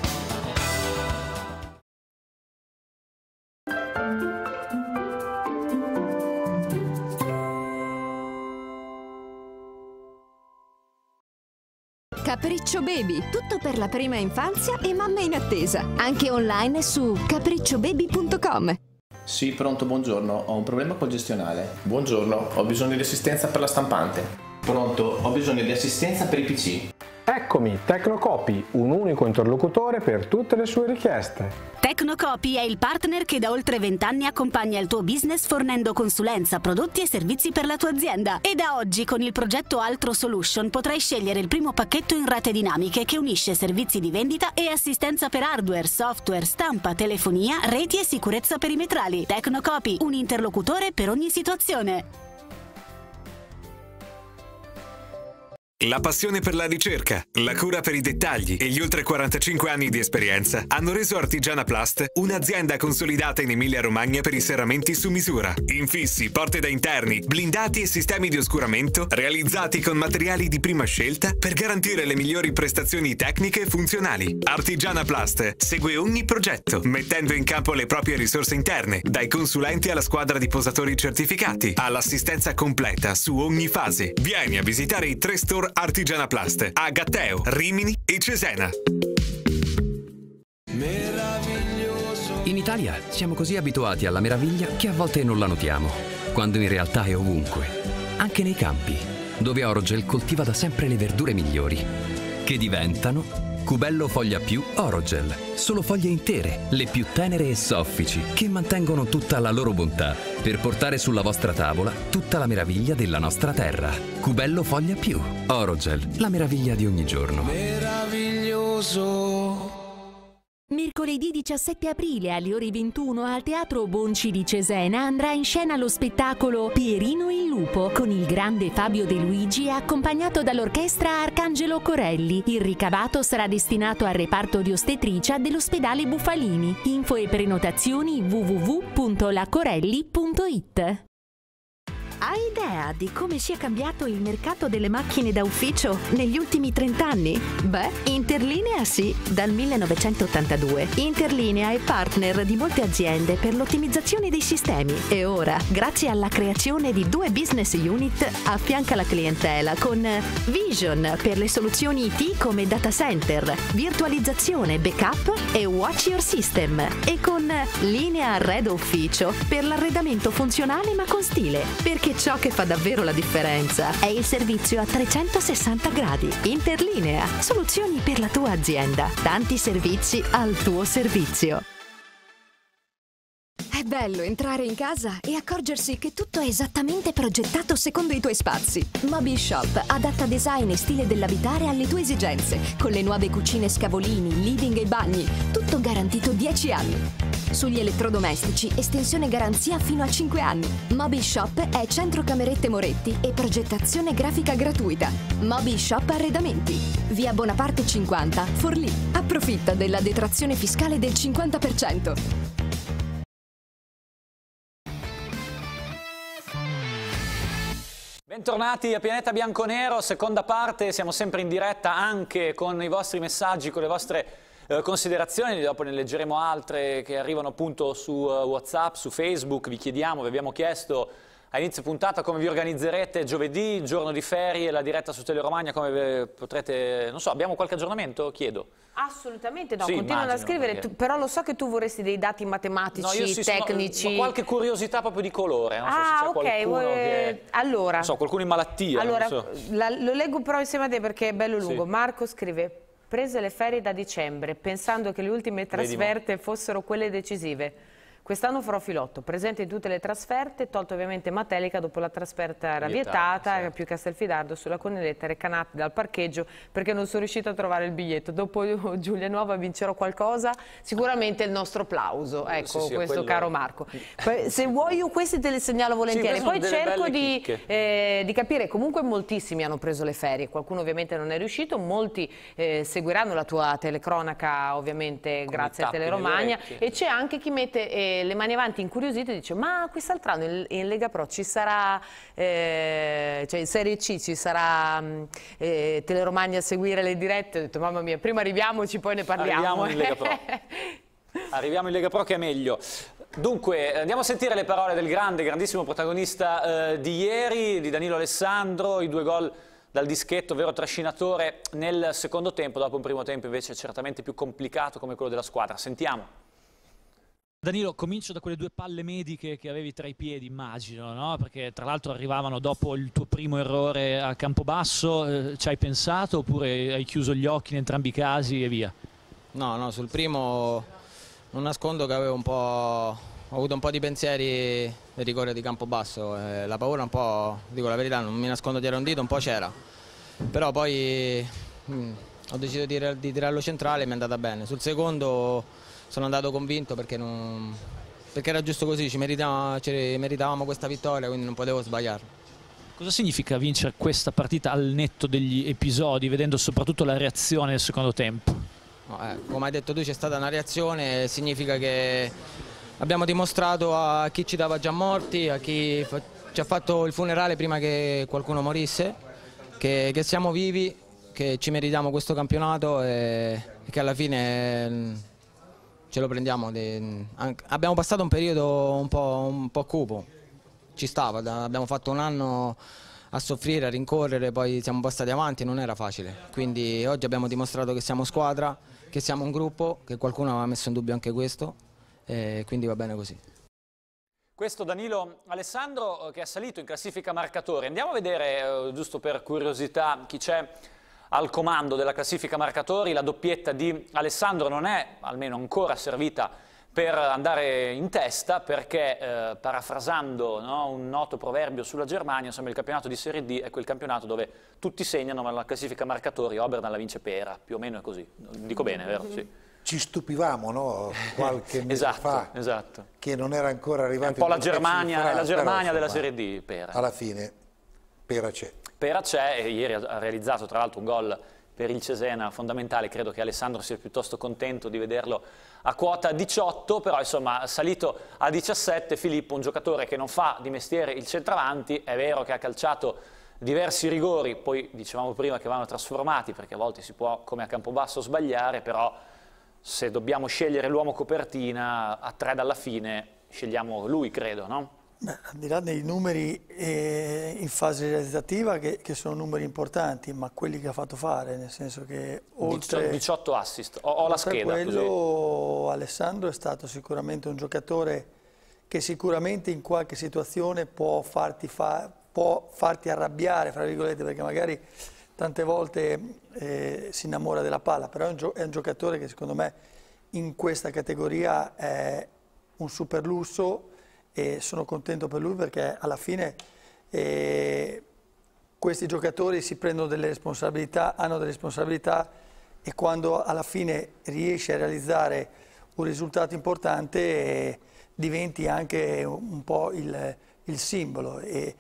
Capriccio Baby, tutto per la prima infanzia e mamme in attesa. Anche online su capricciobaby.com. Sì, pronto, buongiorno. Ho un problema col gestionale. Buongiorno, ho bisogno di assistenza per la stampante. Pronto, ho bisogno di assistenza per i PC. Eccomi, Tecnocopy, un unico interlocutore per tutte le sue richieste. Tecnocopy è il partner che da oltre 20 anni accompagna il tuo business fornendo consulenza, prodotti e servizi per la tua azienda. E da oggi con il progetto Altro Solution potrai scegliere il primo pacchetto in rate dinamiche che unisce servizi di vendita e assistenza per hardware, software, stampa, telefonia, reti e sicurezza perimetrali. Tecnocopy, un interlocutore per ogni situazione. La passione per la ricerca, la cura per i dettagli e gli oltre 45 anni di esperienza hanno reso Artigiana Plast un'azienda consolidata in Emilia-Romagna per i serramenti su misura. Infissi, porte da interni, blindati e sistemi di oscuramento realizzati con materiali di prima scelta per garantire le migliori prestazioni tecniche e funzionali. Artigiana Plast segue ogni progetto, mettendo in campo le proprie risorse interne, dai consulenti alla squadra di posatori certificati, all'assistenza completa su ogni fase. Vieni a visitare i 3 store Artigiana Plast a Gatteo, Rimini e Cesena. In Italia siamo così abituati alla meraviglia che a volte non la notiamo, quando in realtà è ovunque, anche nei campi, dove Orogel coltiva da sempre le verdure migliori, che diventano Cubello Foglia Più Orogel. Solo foglie intere, le più tenere e soffici, che mantengono tutta la loro bontà, per portare sulla vostra tavola tutta la meraviglia della nostra terra. Cubello Foglia Più Orogel, la meraviglia di ogni giorno. Meraviglioso. Mercoledì 17 aprile alle ore 21 al Teatro Bonci di Cesena andrà in scena lo spettacolo Pierino il Lupo con il grande Fabio De Luigi accompagnato dall'orchestra Arcangelo Corelli. Il ricavato sarà destinato al reparto di ostetricia dell'ospedale Bufalini. Info e prenotazioni www.lacorelli.it. Hai idea di come sia cambiato il mercato delle macchine da ufficio negli ultimi 30 anni? Beh, Interlinea sì, dal 1982. Interlinea è partner di molte aziende per l'ottimizzazione dei sistemi e ora, grazie alla creazione di 2 business unit, affianca la clientela con Vision per le soluzioni IT come data center, virtualizzazione, backup e Watch Your System e con Linea Arredo Ufficio per l'arredamento funzionale ma con stile, perché ciò che fa davvero la differenza è il servizio a 360 gradi. Interlinea, soluzioni per la tua azienda, tanti servizi al tuo servizio. È bello entrare in casa e accorgersi che tutto è esattamente progettato secondo i tuoi spazi. Mobil Shop adatta design e stile dell'abitare alle tue esigenze, con le nuove cucine scavolini, living e bagni, tutto garantito 10 anni. Sugli elettrodomestici, estensione garanzia fino a 5 anni. Mobil Shop è centro camerette Moretti e progettazione grafica gratuita. Mobil Shop Arredamenti, via Bonaparte 50, Forlì. Approfitta della detrazione fiscale del 50%. Bentornati a Pianeta Bianconero, seconda parte, siamo sempre in diretta anche con i vostri messaggi, con le vostre considerazioni, dopo ne leggeremo altre che arrivano appunto su WhatsApp, su Facebook. Vi chiediamo, vi abbiamo chiesto a inizio puntata come vi organizzerete giovedì, giorno di ferie, la diretta su Teleromagna, come potrete, non so, abbiamo qualche aggiornamento? Chiedo. Assolutamente no, sì, continuano a scrivere, perché... però lo so che tu vorresti dei dati matematici, tecnici. Ma qualche curiosità proprio di colore, non so se c'è qualcuno che... Allora, non so, qualcuno in malattia, allora, non so. Lo leggo però insieme a te perché è bello lungo. Sì. Marco scrive: prese le ferie da dicembre pensando che le ultime trasferte fossero quelle decisive. Quest'anno farò filotto, presente in tutte le trasferte, tolto ovviamente Matelica dopo la trasferta era vietata, più Castelfidardo sulla Cornelletta, recanati dal parcheggio perché non sono riuscita a trovare il biglietto. Dopo Giulianova vincerò qualcosa, sicuramente il nostro plauso, ecco, questo quello... caro Marco. Se vuoi io questi te li segnalo volentieri, poi cerco di capire, comunque moltissimi hanno preso le ferie, qualcuno ovviamente non è riuscito, molti seguiranno la tua telecronaca ovviamente grazie a Teleromagna, e c'è anche chi mette le mani avanti incuriosito e dice ma quest'altro anno in Lega Pro ci sarà, cioè in Serie C ci sarà Teleromagna a seguire le dirette. Ho detto mamma mia, prima arriviamoci poi ne parliamo. Arriviamo in Lega Pro. Arriviamo in Lega Pro che è meglio. Dunque andiamo a sentire le parole del grandissimo protagonista di ieri, di Danilo Alessandro, i 2 gol dal dischetto, vero trascinatore nel secondo tempo, dopo un primo tempo invece certamente più complicato come quello della squadra. Sentiamo. Danilo, comincio da quelle 2 palle mediche che avevi tra i piedi, immagino, no? Perché tra l'altro arrivavano dopo il tuo primo errore a Campobasso, ci hai pensato oppure hai chiuso gli occhi in entrambi i casi e via? No, sul primo non nascondo che avevo ho avuto un po' di pensieri del rigore di Campobasso, la paura un po', dico la verità, non mi nascondo dietro un dito, un po' c'era, però poi ho deciso di tirarlo centrale e mi è andata bene. Sul secondo sono andato convinto perché era giusto così, ci meritavamo questa vittoria, quindi non potevo sbagliare. Cosa significa vincere questa partita al netto degli episodi, vedendo soprattutto la reazione del secondo tempo? Come hai detto tu, c'è stata una reazione, significa che abbiamo dimostrato a chi ci dava già morti, a chi ci ha fatto il funerale prima che qualcuno morisse, che siamo vivi, che ci meritiamo questo campionato e che alla fine ce lo prendiamo. Abbiamo passato un periodo un po' cupo, ci stava, abbiamo fatto un anno a soffrire, a rincorrere, poi siamo passati avanti, non era facile. Quindi oggi abbiamo dimostrato che siamo squadra, che siamo un gruppo, che qualcuno aveva messo in dubbio anche questo, e quindi va bene così. Questo Danilo Alessandro che è salito in classifica marcatori. Andiamo a vedere, giusto per curiosità, chi c'è al comando della classifica marcatori. La doppietta di Alessandro non è, almeno ancora, servita per andare in testa, perché parafrasando un noto proverbio sulla Germania, insomma il campionato di Serie D è quel campionato dove tutti segnano, ma la classifica marcatori Oberdan la vince Pera, più o meno è così. Dico bene, vero? Sì. Ci stupivamo, no? Qualche mese fa, che non era ancora arrivato. È un po' la Germania della Serie D, Pera. Alla fine Pera c'è. Pera c'è e ieri ha realizzato tra l'altro un gol per il Cesena fondamentale. Credo che Alessandro sia piuttosto contento di vederlo a quota 18, però insomma salito a 17 Filippo, un giocatore che non fa di mestiere il centravanti, è vero che ha calciato diversi rigori, poi dicevamo prima che vanno trasformati perché a volte si può come a Campobasso sbagliare, però se dobbiamo scegliere l'uomo copertina a 3 dalla fine scegliamo lui, credo, no? Beh, al di là dei numeri in fase realizzativa, che sono numeri importanti, ma quelli che ha fatto fare, nel senso che oltre 18 assist, ho la scheda. Quello, così. Alessandro è stato sicuramente un giocatore che sicuramente in qualche situazione può farti arrabbiare, fra virgolette, perché magari tante volte si innamora della palla, però è un giocatore che secondo me in questa categoria è un super lusso. E sono contento per lui perché alla fine questi giocatori si prendono delle responsabilità, hanno delle responsabilità, e quando alla fine riesci a realizzare un risultato importante diventi anche un po' il simbolo, e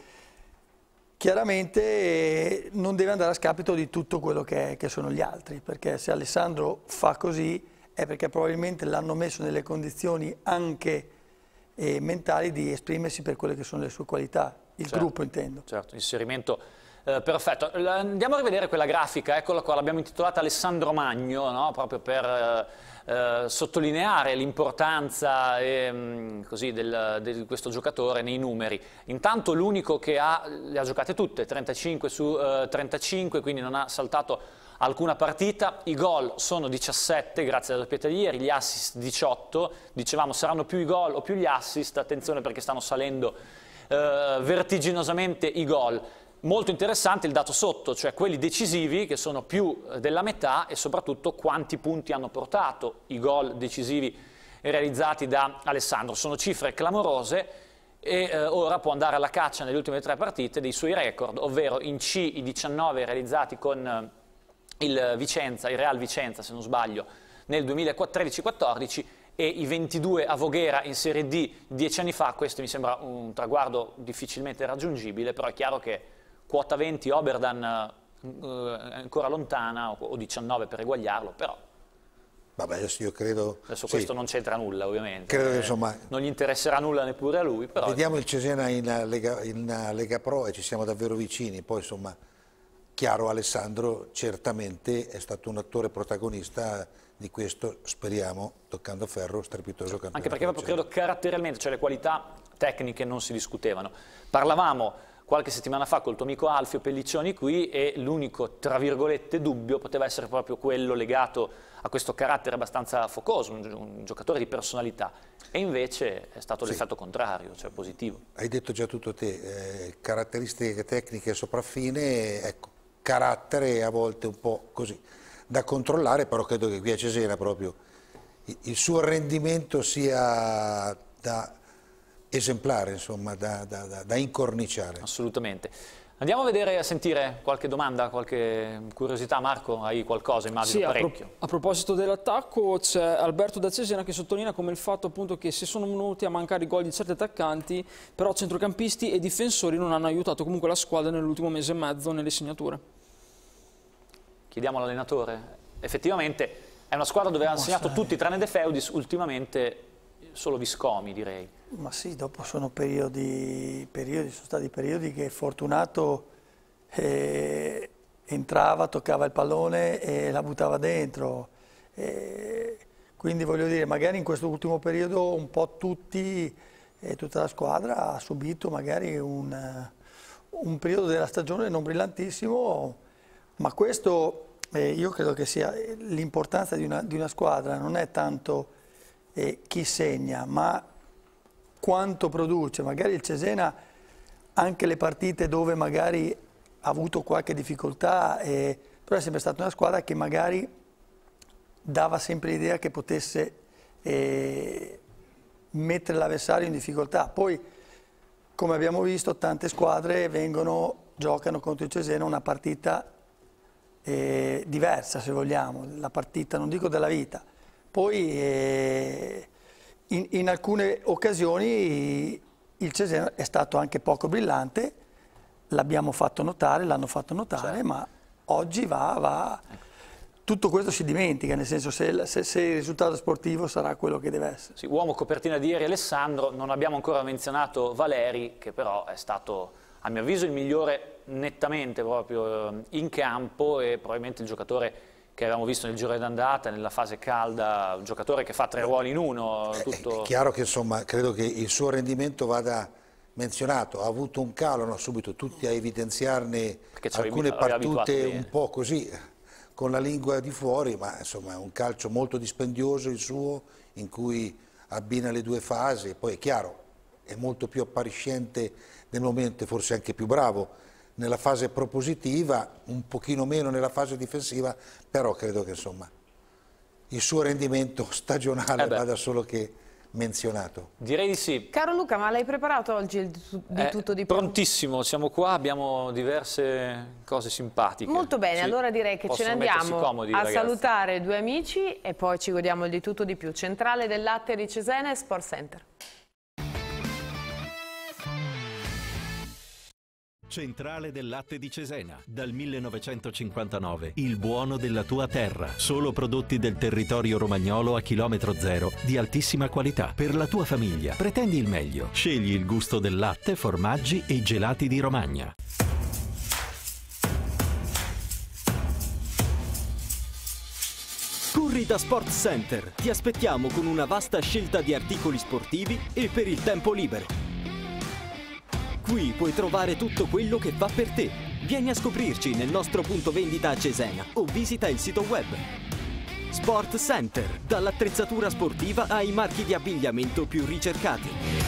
chiaramente non deve andare a scapito di tutto quello che sono gli altri, perché se Alessandro fa così è perché probabilmente l'hanno messo nelle condizioni anche mentali di esprimersi per quelle che sono le sue qualità, il gruppo intendo. Certo, inserimento perfetto. Andiamo a rivedere quella grafica, eccola qua, l'abbiamo intitolata Alessandro Magno, no? Proprio per sottolineare l'importanza di questo giocatore nei numeri. Intanto l'unico che le ha giocate tutte, 35 su 35, quindi non ha saltato alcuna partita. I gol sono 17 grazie alla doppietta di ieri, gli assist 18, dicevamo saranno più i gol o più gli assist, attenzione perché stanno salendo vertiginosamente i gol. Molto interessante il dato sotto, cioè quelli decisivi che sono più della metà, e soprattutto quanti punti hanno portato i gol decisivi realizzati da Alessandro. Sono cifre clamorose e ora può andare alla caccia nelle ultime 3 partite dei suoi record, ovvero in C i 19 realizzati con il Real Vicenza, se non sbaglio, nel 2013-14 e i 22 a Voghera in Serie D 10 anni fa. Questo mi sembra un traguardo difficilmente raggiungibile, però è chiaro che quota 20 Oberdan è ancora lontana, o 19 per eguagliarlo, però vabbè, adesso io credo... Adesso questo non c'entra nulla, ovviamente. Credo che, insomma, non gli interesserà nulla neppure a lui, però... Vediamo il Cesena in Lega Pro e ci siamo davvero vicini. Poi, insomma, chiaro, Alessandro certamente è stato un attore protagonista di questo, speriamo, toccando ferro, strepitoso campionato. Anche perché proprio credo caratterialmente, cioè le qualità tecniche non si discutevano. Parlavamo qualche settimana fa col tuo amico Alfio Pelliccioni qui e l'unico, tra virgolette, dubbio poteva essere proprio quello legato a questo carattere abbastanza focoso, un giocatore di personalità, e invece è stato l'effetto contrario, cioè positivo. Hai detto già tutto te, caratteristiche tecniche sopraffine, ecco, carattere a volte un po' così da controllare, però credo che qui a Cesena proprio il suo rendimento sia da esemplare, insomma, da incorniciare. Assolutamente. Andiamo a vedere, a sentire qualche domanda, qualche curiosità. Marco, hai qualcosa, immagino, sì, parecchio. A proposito dell'attacco, c'è Alberto da Cesena che sottolinea come il fatto appunto che se sono venuti a mancare i gol di certi attaccanti, però centrocampisti e difensori non hanno aiutato comunque la squadra nell'ultimo mese e mezzo nelle segnature. Chiediamo all'allenatore. Effettivamente è una squadra dove hanno segnato tutti tranne De Feudis, ultimamente solo Viscomi, direi. Ma sì, dopo sono sono stati periodi che Fortunato entrava, toccava il pallone e la buttava dentro. Quindi voglio dire, magari in questo ultimo periodo un po' tutta la squadra ha subito magari un periodo della stagione non brillantissimo, ma questo io credo che sia l'importanza di una squadra, non è tanto chi segna, ma quanto produce. Magari il Cesena, anche le partite dove magari ha avuto qualche difficoltà, però è sempre stata una squadra che magari dava sempre l'idea che potesse mettere l'avversario in difficoltà. Poi, come abbiamo visto, tante squadre giocano contro il Cesena una partita diversa, se vogliamo, la partita, non dico della vita. Poi in alcune occasioni il Cesena è stato anche poco brillante, l'abbiamo fatto notare, l'hanno fatto notare, certo. Ma oggi tutto questo si dimentica, nel senso se il risultato sportivo sarà quello che deve essere. Sì, uomo copertina di ieri Alessandro, non abbiamo ancora menzionato Valeri, che però è stato, a mio avviso, il migliore nettamente proprio in campo e probabilmente il giocatore che avevamo visto nel giro d'andata, nella fase calda, un giocatore che fa 3 ruoli in uno. Tutto... È chiaro che, insomma, credo che il suo rendimento vada menzionato, ha avuto un calo, no? Subito tutti a evidenziarne alcune battute un po' così, con la lingua di fuori, ma insomma è un calcio molto dispendioso il suo, in cui abbina le 2 fasi, poi è chiaro, è molto più appariscente nel momento, forse anche più bravo nella fase propositiva, un pochino meno nella fase difensiva, però credo che insomma il suo rendimento stagionale vada solo che menzionato. Direi di sì. Caro Luca, ma l'hai preparato oggi il di tutto di più? Prontissimo, siamo qua, abbiamo diverse cose simpatiche. Molto bene, sì, allora direi che ce ne andiamo comodi, a ragazzi. Salutare 2 amici e poi ci godiamo il di tutto di più. Centrale del latte di Cesena e Sport Center. Centrale del latte di Cesena, dal 1959, il buono della tua terra. Solo prodotti del territorio romagnolo a chilometro zero, di altissima qualità. Per la tua famiglia, pretendi il meglio. Scegli il gusto del latte, formaggi e gelati di Romagna. Corri da Sport Center, ti aspettiamo con una vasta scelta di articoli sportivi e per il tempo libero. Qui puoi trovare tutto quello che fa per te. Vieni a scoprirci nel nostro punto vendita a Cesena o visita il sito web. Sport Center, dall'attrezzatura sportiva ai marchi di abbigliamento più ricercati.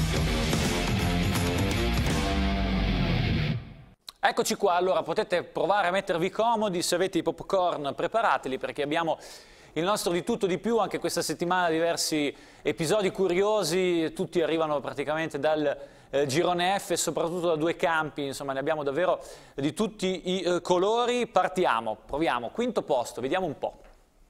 Eccoci qua, allora potete provare a mettervi comodi, se avete i popcorn preparateli perché abbiamo il nostro di tutto di più, anche questa settimana diversi episodi curiosi, tutti arrivano praticamente dal girone F e soprattutto da due campi, insomma ne abbiamo davvero di tutti i colori. Partiamo, proviamo, quinto posto, vediamo un po'.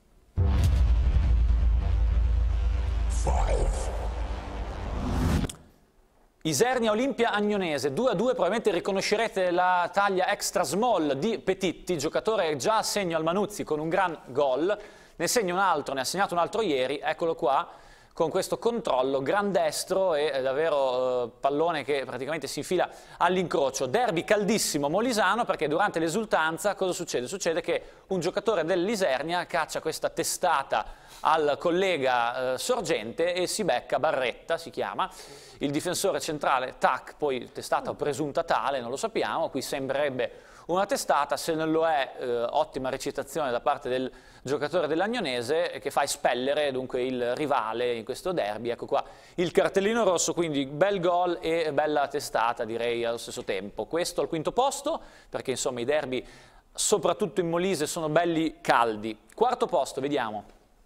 Isernia Olimpia Agnonese 2-2, probabilmente riconoscerete la taglia extra small di Petitti, giocatore già a segno al Manuzzi con un gran gol, ne segna un altro, ne ha segnato un altro ieri, eccolo qua, con questo controllo, gran destro e davvero pallone che praticamente si infila all'incrocio. Derby caldissimo molisano, perché durante l'esultanza cosa succede? Succede che un giocatore dell'Isernia caccia questa testata al collega sorgente e si becca Barretta, si chiama, il difensore centrale, tac, poi testata o presunta tale, non lo sappiamo, qui sembrerebbe una testata, se non lo è ottima recitazione da parte del giocatore dell'Agnonese che fa espellere dunque il rivale in questo derby. Ecco qua il cartellino rosso, quindi bel gol e bella testata direi allo stesso tempo. Questo al quinto posto, perché insomma i derby soprattutto in Molise sono belli caldi. Quarto posto, vediamo.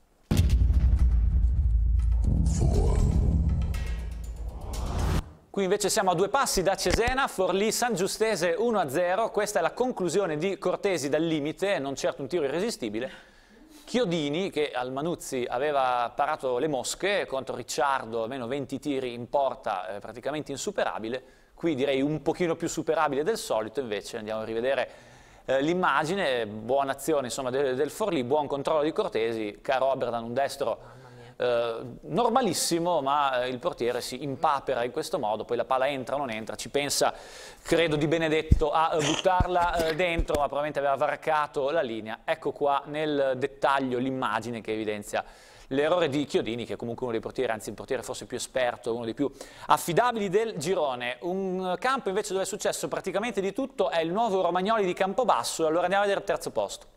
Qui invece siamo a due passi da Cesena, Forlì San Giustese 1-0, questa è la conclusione di Cortesi dal limite, non certo un tiro irresistibile. Chiodini, che al Manuzzi aveva parato le mosche contro Ricciardo, almeno 20 tiri in porta, praticamente insuperabile, qui direi un pochino più superabile del solito, invece andiamo a rivedere l'immagine, buona azione insomma del Forlì, buon controllo di Cortesi, caro Oberdan, un destro normalissimo, ma il portiere si impapera in questo modo, poi la palla entra o non entra, ci pensa credo Di Benedetto a buttarla dentro, ma probabilmente aveva varcato la linea. Ecco qua nel dettaglio l'immagine che evidenzia l'errore di Chiodini, che è comunque uno dei portieri, anzi il portiere forse più esperto, uno dei più affidabili del girone. Un campo invece dove è successo praticamente di tutto è il nuovo Romagnoli di Campobasso, allora andiamo a vedere il terzo posto.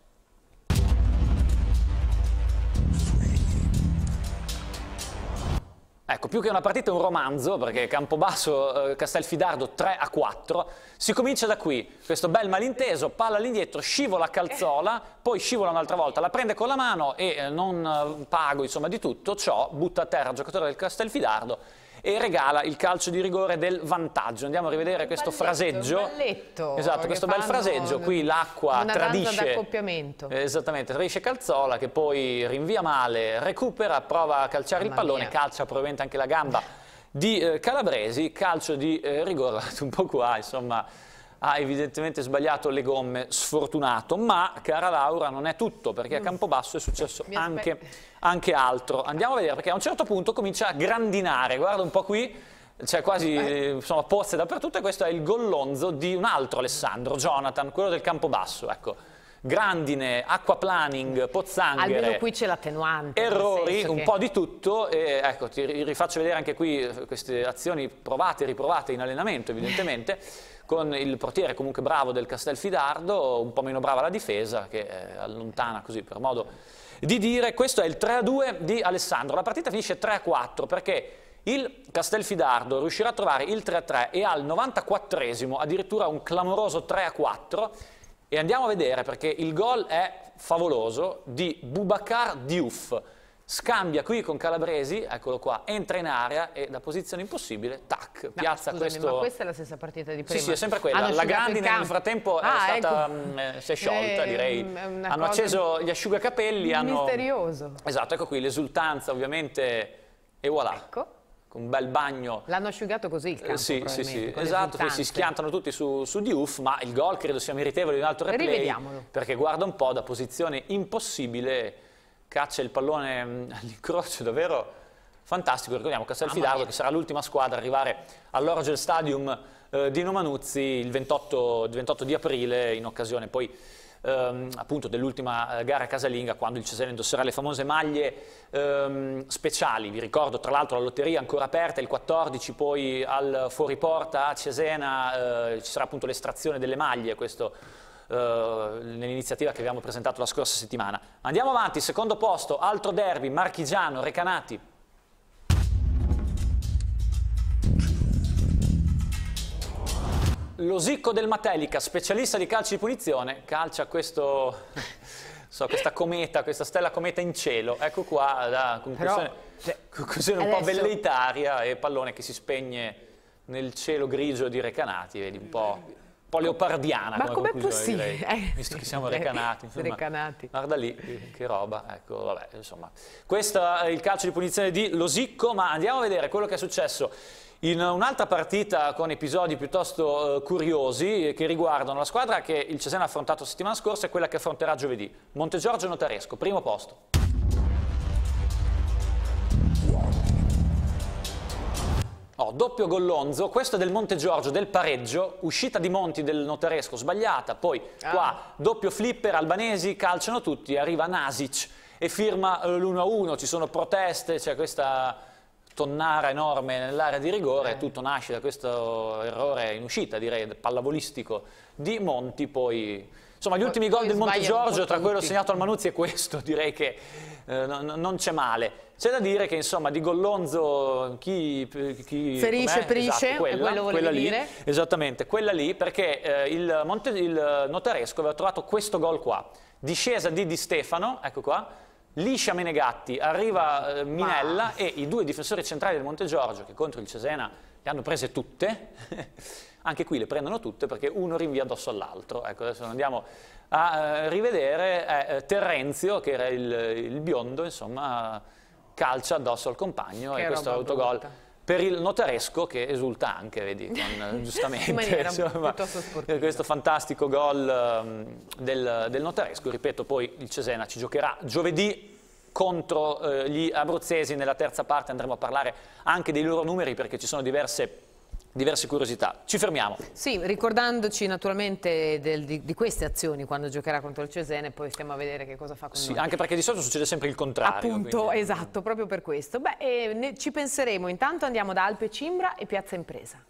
Ecco, più che una partita è un romanzo, perché Campobasso, Castelfidardo 3-4, si comincia da qui, questo bel malinteso, palla all'indietro, scivola a Calzola, poi scivola un'altra volta, la prende con la mano e non pago insomma di tutto ciò, butta a terra il giocatore del Castelfidardo e regala il calcio di rigore del vantaggio. Andiamo a rivedere questo fraseggio. Balletto, esatto, questo bel fraseggio, qui l'acqua tradisce, esattamente, tradisce Calzola che poi rinvia male, recupera, prova a calciare il pallone, calcia probabilmente anche la gamba di Calabresi, calcio di rigore, un po' qua, insomma, ha evidentemente sbagliato le gomme, sfortunato, ma cara Laura non è tutto, perché a Campobasso è successo anche altro. Andiamo a vedere, perché a un certo punto comincia a grandinare, guarda un po' qui, c'è quasi insomma, pozze dappertutto, e questo è il gollonzo di un altro Alessandro, Jonathan, quello del Campobasso, ecco. Grandine, acquaplaning, pozzanghere, almeno qui c'è l'attenuante, errori, un po' di tutto, e ecco ti rifaccio vedere anche qui queste azioni provate e riprovate in allenamento evidentemente, con il portiere comunque bravo del Castelfidardo, un po' meno brava la difesa che allontana così per modo di dire. Questo è il 3-2 di Alessandro, la partita finisce 3-4 perché il Castelfidardo riuscirà a trovare il 3-3 e al 94esimo addirittura un clamoroso 3-4. E andiamo a vedere, perché il gol è favoloso, di Boubacar Diouf. Scambia qui con Calabresi, eccolo qua, entra in area e da posizione impossibile, tac, piazza questo... Ma questa è la stessa partita di prima? Sì, sì, è sempre quella. La Grandine nel frattempo si è sciolta, direi. Hanno acceso gli asciugacapelli, misterioso. Esatto, ecco qui l'esultanza ovviamente, e voilà. Ecco. Con un bel bagno. L'hanno asciugato così il campo, sì, esatto, si schiantano tutti su Diouf, ma il gol credo sia meritevole di un altro replay. Rivediamolo. Perché guarda un po', da posizione impossibile, caccia il pallone all'incrocio, davvero fantastico. Ricordiamo Castelfidardo che sarà l'ultima squadra ad arrivare all'Orgel Stadium di Nomanuzzi il 28 di aprile, in occasione poi appunto dell'ultima gara casalinga, quando il Cesena indosserà le famose maglie speciali. Vi ricordo tra l'altro la lotteria ancora aperta il 14, poi al fuoriporta a Cesena ci sarà appunto l'estrazione delle maglie, questo nell'iniziativa che abbiamo presentato la scorsa settimana. Andiamo avanti, secondo posto, altro derby, Marchigiano, Recanati. L'Osicco del Matelica, specialista di calci di punizione, calcia questo So, questa cometa, questa stella cometa in cielo, ecco qua la conclusione un po' velleitaria, e pallone che si spegne nel cielo grigio di Recanati, vedi, un po' leopardiana. Ma com'è possibile? Direi, visto che siamo Recanati, insomma, guarda lì, che roba, ecco, vabbè, insomma. Questo è il calcio di punizione di Losicco, ma andiamo a vedere quello che è successo in un'altra partita con episodi piuttosto curiosi che riguardano la squadra che il Cesena ha affrontato settimana scorsa e quella che affronterà giovedì. Montegiorgio Notaresco, primo posto. Doppio gollonzo, questo è del Montegiorgio, del pareggio, uscita di Monti del Notaresco sbagliata, poi qua doppio flipper, albanesi calciano tutti, arriva Nasic e firma l'1-1, ci sono proteste, c'è questa tonnara enorme nell'area di rigore, tutto nasce da questo errore in uscita, direi, pallavolistico di Monti, poi... Insomma, gli ultimi gol del Montegiorgio, tra quello segnato al Manuzzi e questo, direi che non c'è male. C'è da dire che, insomma, di gollonzo chi ferisce, perisce, esatto, quello volevi dire? Esattamente, quella lì, perché il Notaresco aveva trovato questo gol qua. Discesa di Di Stefano, ecco qua, liscia Menegatti, arriva Minella e i due difensori centrali del Montegiorgio, che contro il Cesena le hanno prese tutte, anche qui le prendono tutte perché uno rinvia addosso all'altro. Ecco, adesso andiamo a rivedere Terrenzio, che era il biondo, insomma, calcia addosso al compagno e questo è l'autogol per il Notaresco, che esulta anche, vedi, con, giustamente, insomma, questo fantastico gol del Notaresco. Ripeto, poi il Cesena ci giocherà giovedì contro gli abruzzesi nella terza parte, andremo a parlare anche dei loro numeri perché ci sono diverse curiosità. Ci fermiamo. Sì, ricordandoci naturalmente di queste azioni quando giocherà contro il Cesena, e poi stiamo a vedere che cosa fa con noi. Anche perché di solito succede sempre il contrario. Appunto, quindi... esatto, proprio per questo. Beh, ci penseremo. Intanto andiamo da Alpe Cimbra e Piazza Impresa.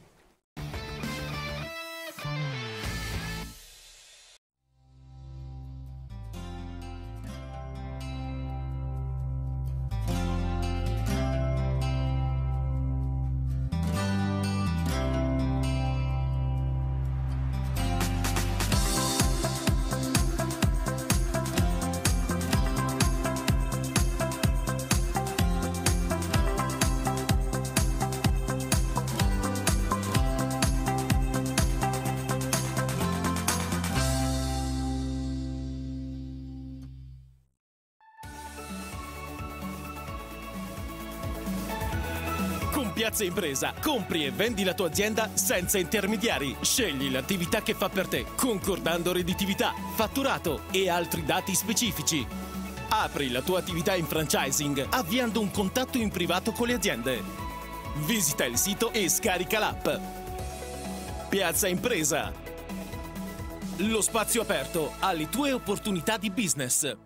Piazza Impresa, compri e vendi la tua azienda senza intermediari. Scegli l'attività che fa per te, concordando redditività, fatturato e altri dati specifici. Apri la tua attività in franchising avviando un contatto in privato con le aziende. Visita il sito e scarica l'app. Piazza Impresa. Lo spazio aperto alle tue opportunità di business.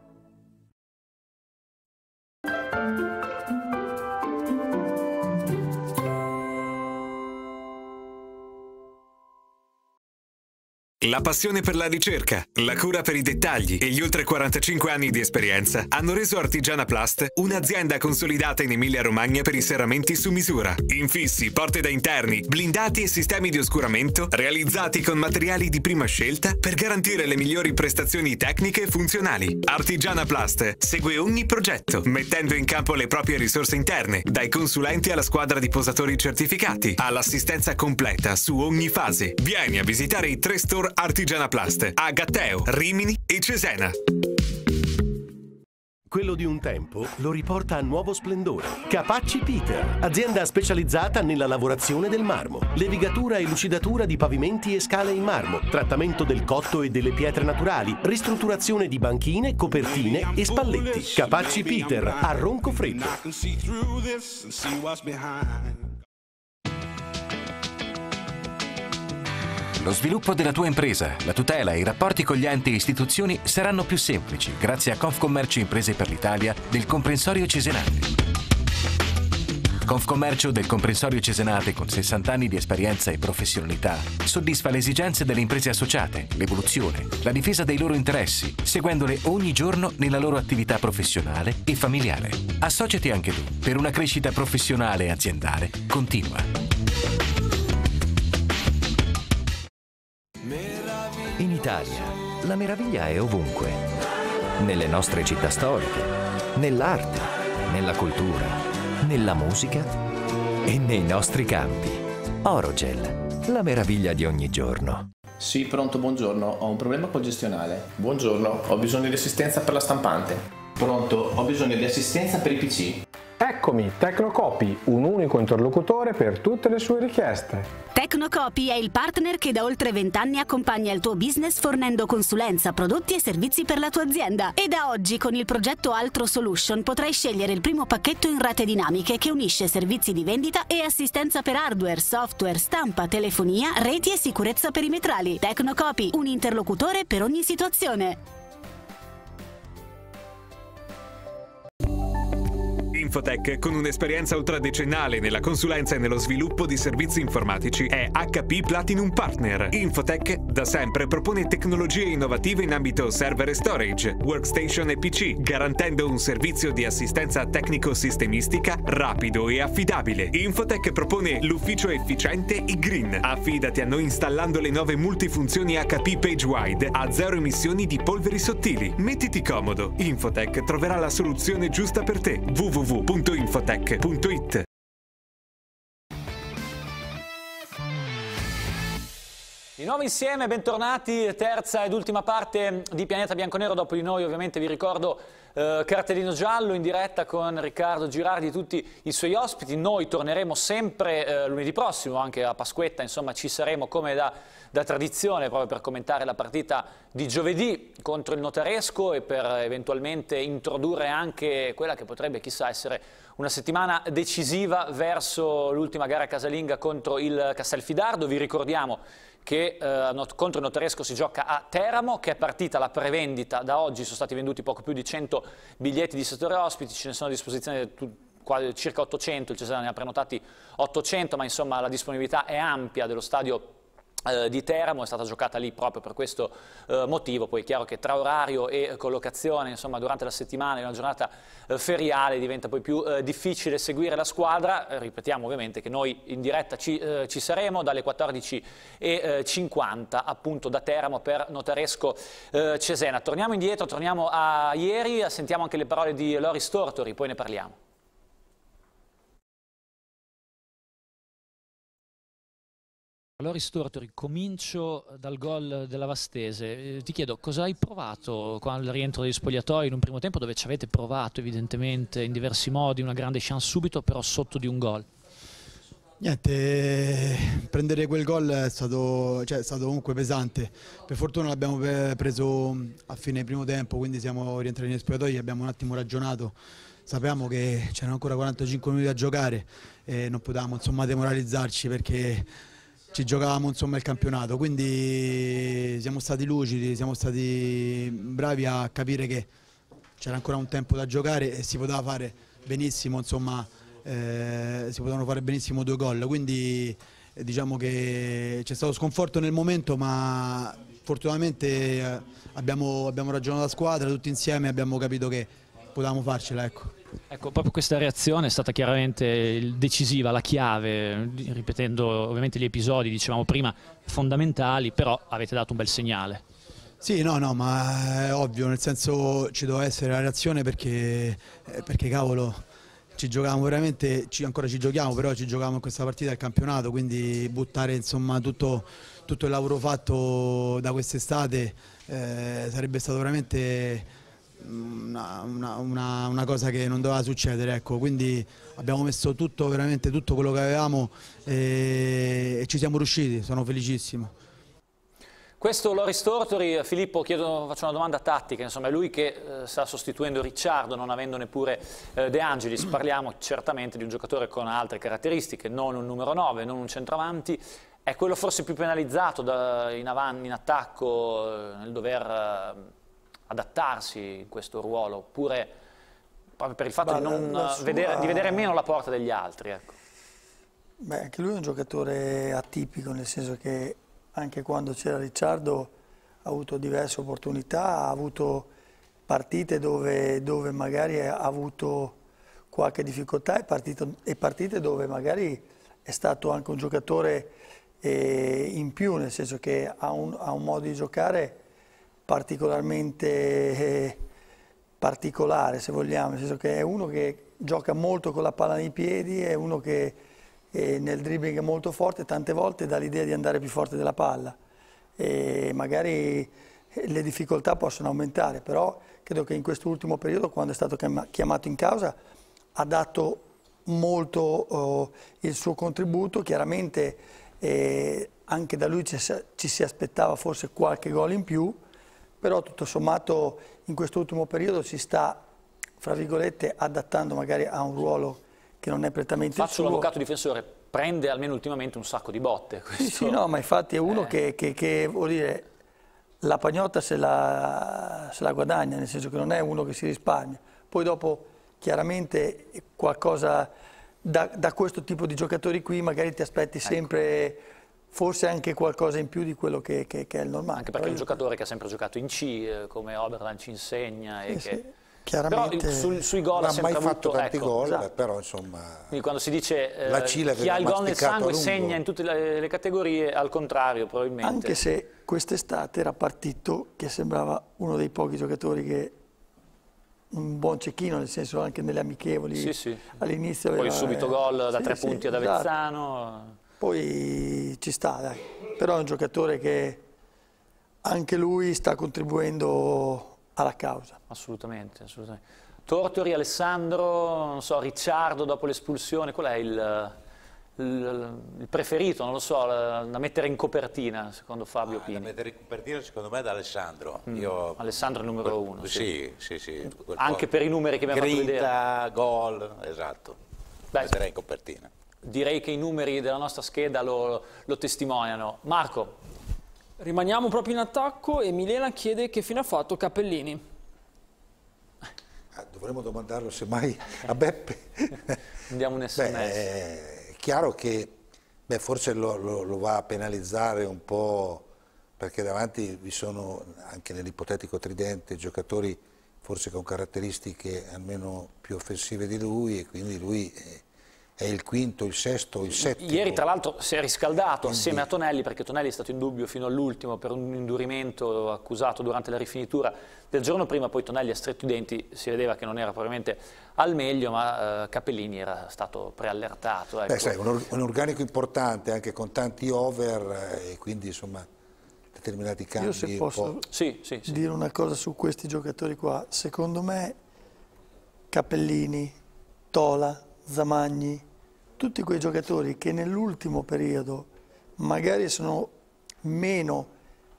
La passione per la ricerca, la cura per i dettagli e gli oltre 45 anni di esperienza hanno reso Artigiana Plast un'azienda consolidata in Emilia-Romagna per i serramenti su misura. Infissi, porte da interni, blindati e sistemi di oscuramento realizzati con materiali di prima scelta per garantire le migliori prestazioni tecniche e funzionali. Artigiana Plast segue ogni progetto, mettendo in campo le proprie risorse interne, dai consulenti alla squadra di posatori certificati, all'assistenza completa su ogni fase. Vieni a visitare i 3 store Artigiana Plast a Gatteo, Rimini e Cesena. Quello di un tempo lo riporta a nuovo splendore. Capaci Peter, azienda specializzata nella lavorazione del marmo, levigatura e lucidatura di pavimenti e scale in marmo, trattamento del cotto e delle pietre naturali, ristrutturazione di banchine, copertine e spalletti. Capaci Peter a Roncofreddo. Lo sviluppo della tua impresa, la tutela e i rapporti con gli enti e istituzioni saranno più semplici grazie a Confcommercio Imprese per l'Italia del Comprensorio Cesenate. Confcommercio del Comprensorio Cesenate, con 60 anni di esperienza e professionalità, soddisfa le esigenze delle imprese associate, l'evoluzione, la difesa dei loro interessi, seguendole ogni giorno nella loro attività professionale e familiare. Associati anche tu per una crescita professionale e aziendale continua. In Italia, la meraviglia è ovunque. nelle nostre città storiche, nell'arte, nella cultura, nella musica e nei nostri campi. Orogel, la meraviglia di ogni giorno. Sì, pronto, buongiorno, ho un problema col gestionale. Buongiorno, ho bisogno di assistenza per la stampante. Pronto, ho bisogno di assistenza per i PC. Eccomi, Tecnocopy, un unico interlocutore per tutte le sue richieste. Tecnocopy è il partner che da oltre 20 anni accompagna il tuo business fornendo consulenza, prodotti e servizi per la tua azienda. E da oggi con il progetto Altro Solution potrai scegliere il primo pacchetto in rate dinamiche che unisce servizi di vendita e assistenza per hardware, software, stampa, telefonia, reti e sicurezza perimetrali. Tecnocopy, un interlocutore per ogni situazione. Infotech, con un'esperienza ultradecennale nella consulenza e nello sviluppo di servizi informatici, è HP Platinum Partner. Infotech da sempre propone tecnologie innovative in ambito server e storage, workstation e PC, garantendo un servizio di assistenza tecnico-sistemistica rapido e affidabile. Infotech propone l'ufficio efficiente e green. Affidati a noi installando le nuove multifunzioni HP PageWide a zero emissioni di polveri sottili. Mettiti comodo. Infotech troverà la soluzione giusta per te. www.infotech.it. Di nuovo insieme, bentornati, terza ed ultima parte di Pianeta Bianconero. Dopo di noi ovviamente vi ricordo Cartellino Giallo in diretta con Riccardo Girardi e tutti i suoi ospiti. Noi torneremo sempre lunedì prossimo, anche a Pasquetta, insomma ci saremo come da tradizione proprio per commentare la partita di giovedì contro il Notaresco e per eventualmente introdurre anche quella che potrebbe chissà essere una settimana decisiva verso l'ultima gara casalinga contro il Castelfidardo. Vi ricordiamo che contro il Notaresco si gioca a Teramo, che è partita la prevendita da oggi, sono stati venduti poco più di 100 biglietti di settore ospiti, ce ne sono a disposizione circa 800, il Cesena ne ha prenotati 800, ma insomma la disponibilità è ampia dello stadio di Teramo, è stata giocata lì proprio per questo motivo. Poi è chiaro che tra orario e collocazione, insomma durante la settimana, in una giornata feriale, diventa poi più difficile seguire la squadra. Ripetiamo ovviamente che noi in diretta ci saremo dalle 14:50 appunto da Teramo per Notaresco Cesena. Torniamo indietro, torniamo a ieri, sentiamo anche le parole di Loris Tortori, poi ne parliamo. Loris Tortori, comincio dal gol della Vastese. Ti chiedo cosa hai provato al rientro degli spogliatoi in un primo tempo dove ci avete provato evidentemente in diversi modi, una grande chance subito, però sotto di un gol. Niente, prendere quel gol è stato comunque pesante. Per fortuna l'abbiamo preso a fine primo tempo, quindi siamo rientrati negli spogliatoi, abbiamo un attimo ragionato. Sappiamo che c'erano ancora 45 minuti da giocare e non potevamo insomma demoralizzarci perché ci giocavamo insomma il campionato, quindi siamo stati lucidi, siamo stati bravi a capire che c'era ancora un tempo da giocare e si poteva fare benissimo, insomma si potevano fare benissimo 2 gol, quindi diciamo che c'è stato sconforto nel momento, ma fortunatamente abbiamo ragionato la squadra tutti insieme e abbiamo capito che potevamo farcela, ecco. Ecco, proprio questa reazione è stata chiaramente decisiva, la chiave, ripetendo ovviamente gli episodi, dicevamo prima, fondamentali, però avete dato un bel segnale. Sì, no, ma è ovvio, nel senso ci doveva essere la reazione perché cavolo, ci giocavamo veramente, ancora ci giochiamo, però ci giocavamo in questa partita del campionato, quindi buttare insomma tutto il lavoro fatto da quest'estate sarebbe stato veramente una cosa che non doveva succedere, ecco. Quindi abbiamo messo veramente tutto quello che avevamo e ci siamo riusciti, sono felicissimo. Questo Loris Tortori. Filippo, faccio una domanda tattica, insomma è lui che sta sostituendo Ricciardo non avendo neppure De Angelis. Parliamo certamente di un giocatore con altre caratteristiche, non un numero 9, non un centravanti. È quello forse più penalizzato in attacco nel dover adattarsi in questo ruolo, oppure proprio per il fatto di vedere meno la porta degli altri, ecco. Beh, anche lui è un giocatore atipico, nel senso che anche quando c'era Ricciardo ha avuto diverse opportunità, ha avuto partite dove magari ha avuto qualche difficoltà e partite dove magari è stato anche un giocatore in più, nel senso che ha un modo di giocare particolarmente particolare, se vogliamo, nel senso che è uno che gioca molto con la palla nei piedi, è uno che nel dribbling è molto forte, tante volte dà l'idea di andare più forte della palla e magari le difficoltà possono aumentare, però credo che in quest'ultimo periodo, quando è stato chiamato in causa, ha dato molto il suo contributo. Chiaramente anche da lui ci si aspettava forse qualche gol in più, però tutto sommato in quest'ultimo periodo si sta, fra virgolette, adattando magari a un ruolo che non è prettamente il suo. L'avvocato difensore prende almeno ultimamente un sacco di botte. Sì, no, ma infatti è uno che vuol dire, la pagnotta se la guadagna, nel senso che non è uno che si risparmia. Poi dopo chiaramente qualcosa da questo tipo di giocatori qui magari ti aspetti sempre forse anche qualcosa in più di quello che è il normale. Anche perché è un giocatore che ha sempre giocato in C, come Oberland ci insegna. E sì, che... chiaramente Però sui gol ha sempre mai fatto tanti gol, esatto. Però insomma... Quindi quando si dice chi ha il gol nel sangue segna in tutte le categorie, al contrario probabilmente. Anche se quest'estate era partito che sembrava uno dei pochi giocatori che un buon cecchino, nel senso anche nelle amichevoli all'inizio. Poi subito gol da 3 punti ad Avezzano. Esatto. Poi ci sta, dai. Però è un giocatore che anche lui sta contribuendo alla causa. Assolutamente, assolutamente. Tortori, Alessandro, non so, Ricciardo dopo l'espulsione, qual è il preferito, non lo so, da mettere in copertina secondo Fabio Pini? Da mettere in copertina secondo me è da Alessandro. Alessandro è il numero 1. Sì. Anche per i numeri che abbiamo fatto vedere. Grinta, gol, esatto. Metterei in copertina. Direi che i numeri della nostra scheda lo testimoniano. Marco. Rimaniamo proprio in attacco e Milena chiede che fine ha fatto Capellini. Dovremmo domandarlo semmai a Beppe. Andiamo un sms. È chiaro che forse lo va a penalizzare un po', perché davanti vi sono, anche nell'ipotetico tridente, giocatori forse con caratteristiche almeno più offensive di lui, e quindi lui è il quinto, il sesto, il settimo. Ieri tra l'altro si è riscaldato assieme a Tonelli, perché Tonelli è stato in dubbio fino all'ultimo per un indurimento accusato durante la rifinitura del giorno prima. Poi Tonelli ha stretto i denti, si vedeva che non era probabilmente al meglio, ma Capellini era stato preallertato. Ecco. Sai, un organico importante anche con tanti over e quindi insomma determinati cambi. Io se posso dire una cosa su questi giocatori qua, secondo me Capellini, Tola, Zamagni, tutti quei giocatori che nell'ultimo periodo magari sono meno...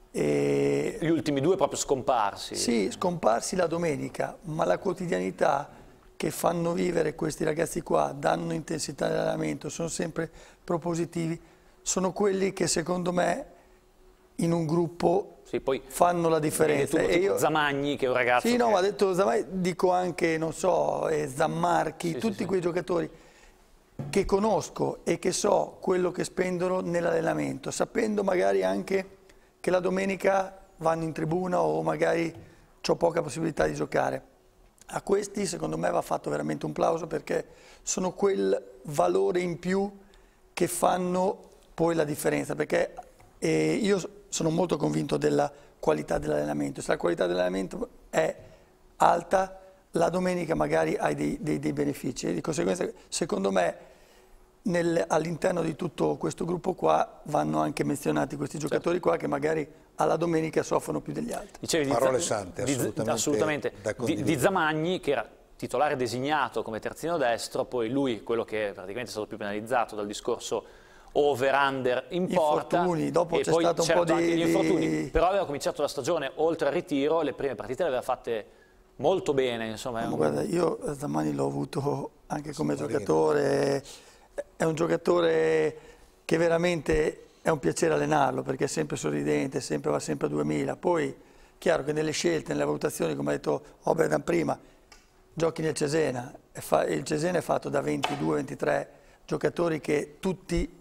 Gli ultimi 2 proprio scomparsi. Sì, scomparsi la domenica, ma la quotidianità che fanno vivere questi ragazzi qua, danno intensità all'allenamento, sono sempre propositivi, sono quelli che secondo me in un gruppo poi fanno la differenza. E io, Zamagni, che è un ragazzo... Sì, no, ma ha detto Zamagni, dico anche, non so, Zammarchi, tutti quei giocatori che conosco e che so quello che spendono nell'allenamento, sapendo magari anche che la domenica vanno in tribuna o magari ho poca possibilità di giocare. A questi secondo me va fatto veramente un plauso, perché sono quel valore in più che fanno poi la differenza, perché io sono molto convinto della qualità dell'allenamento. Se la qualità dell'allenamento è alta, la domenica magari hai dei benefici, e di conseguenza secondo me all'interno di tutto questo gruppo qua vanno anche menzionati questi giocatori qua che magari alla domenica soffrono più degli altri. Dicevi parole sante, assolutamente. Di Zamagni, che era titolare designato come terzino destro, poi lui, quello che praticamente è stato più penalizzato dal discorso over-under in porta, infortuni, dopo c'è stato un po' di infortuni, però aveva cominciato la stagione oltre al ritiro, le prime partite le aveva fatte molto bene, insomma. Guarda, io Zamagni l'ho avuto anche come giocatore, è un giocatore che veramente è un piacere allenarlo, perché è sempre sorridente, va sempre a 2000, poi chiaro che nelle scelte, nelle valutazioni, come ha detto Oberdan prima, giochi nel Cesena, il Cesena è fatto da 22-23 giocatori che tutti,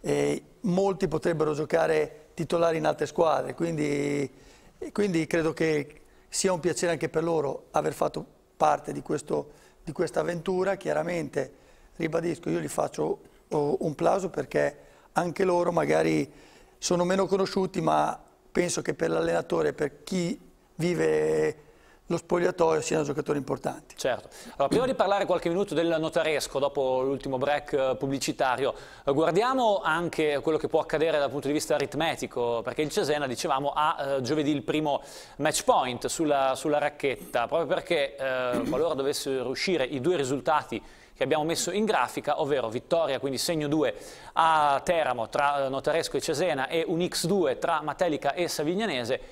molti potrebbero giocare titolari in altre squadre, quindi credo che sia un piacere anche per loro aver fatto parte di questa avventura. Chiaramente, ribadisco, io gli faccio un plauso, perché anche loro magari sono meno conosciuti, ma penso che per l'allenatore, per chi vive lo spogliatoio siano giocatori importanti. Certo. Allora, prima di parlare qualche minuto del notaresco, dopo l'ultimo break pubblicitario, guardiamo anche quello che può accadere dal punto di vista aritmetico, perché il Cesena, dicevamo, ha giovedì il primo match point sulla racchetta, proprio perché qualora dovessero uscire i due risultati che abbiamo messo in grafica, ovvero vittoria, quindi segno 2 a Teramo tra Notaresco e Cesena e un X2 tra Matelica e Savignanese,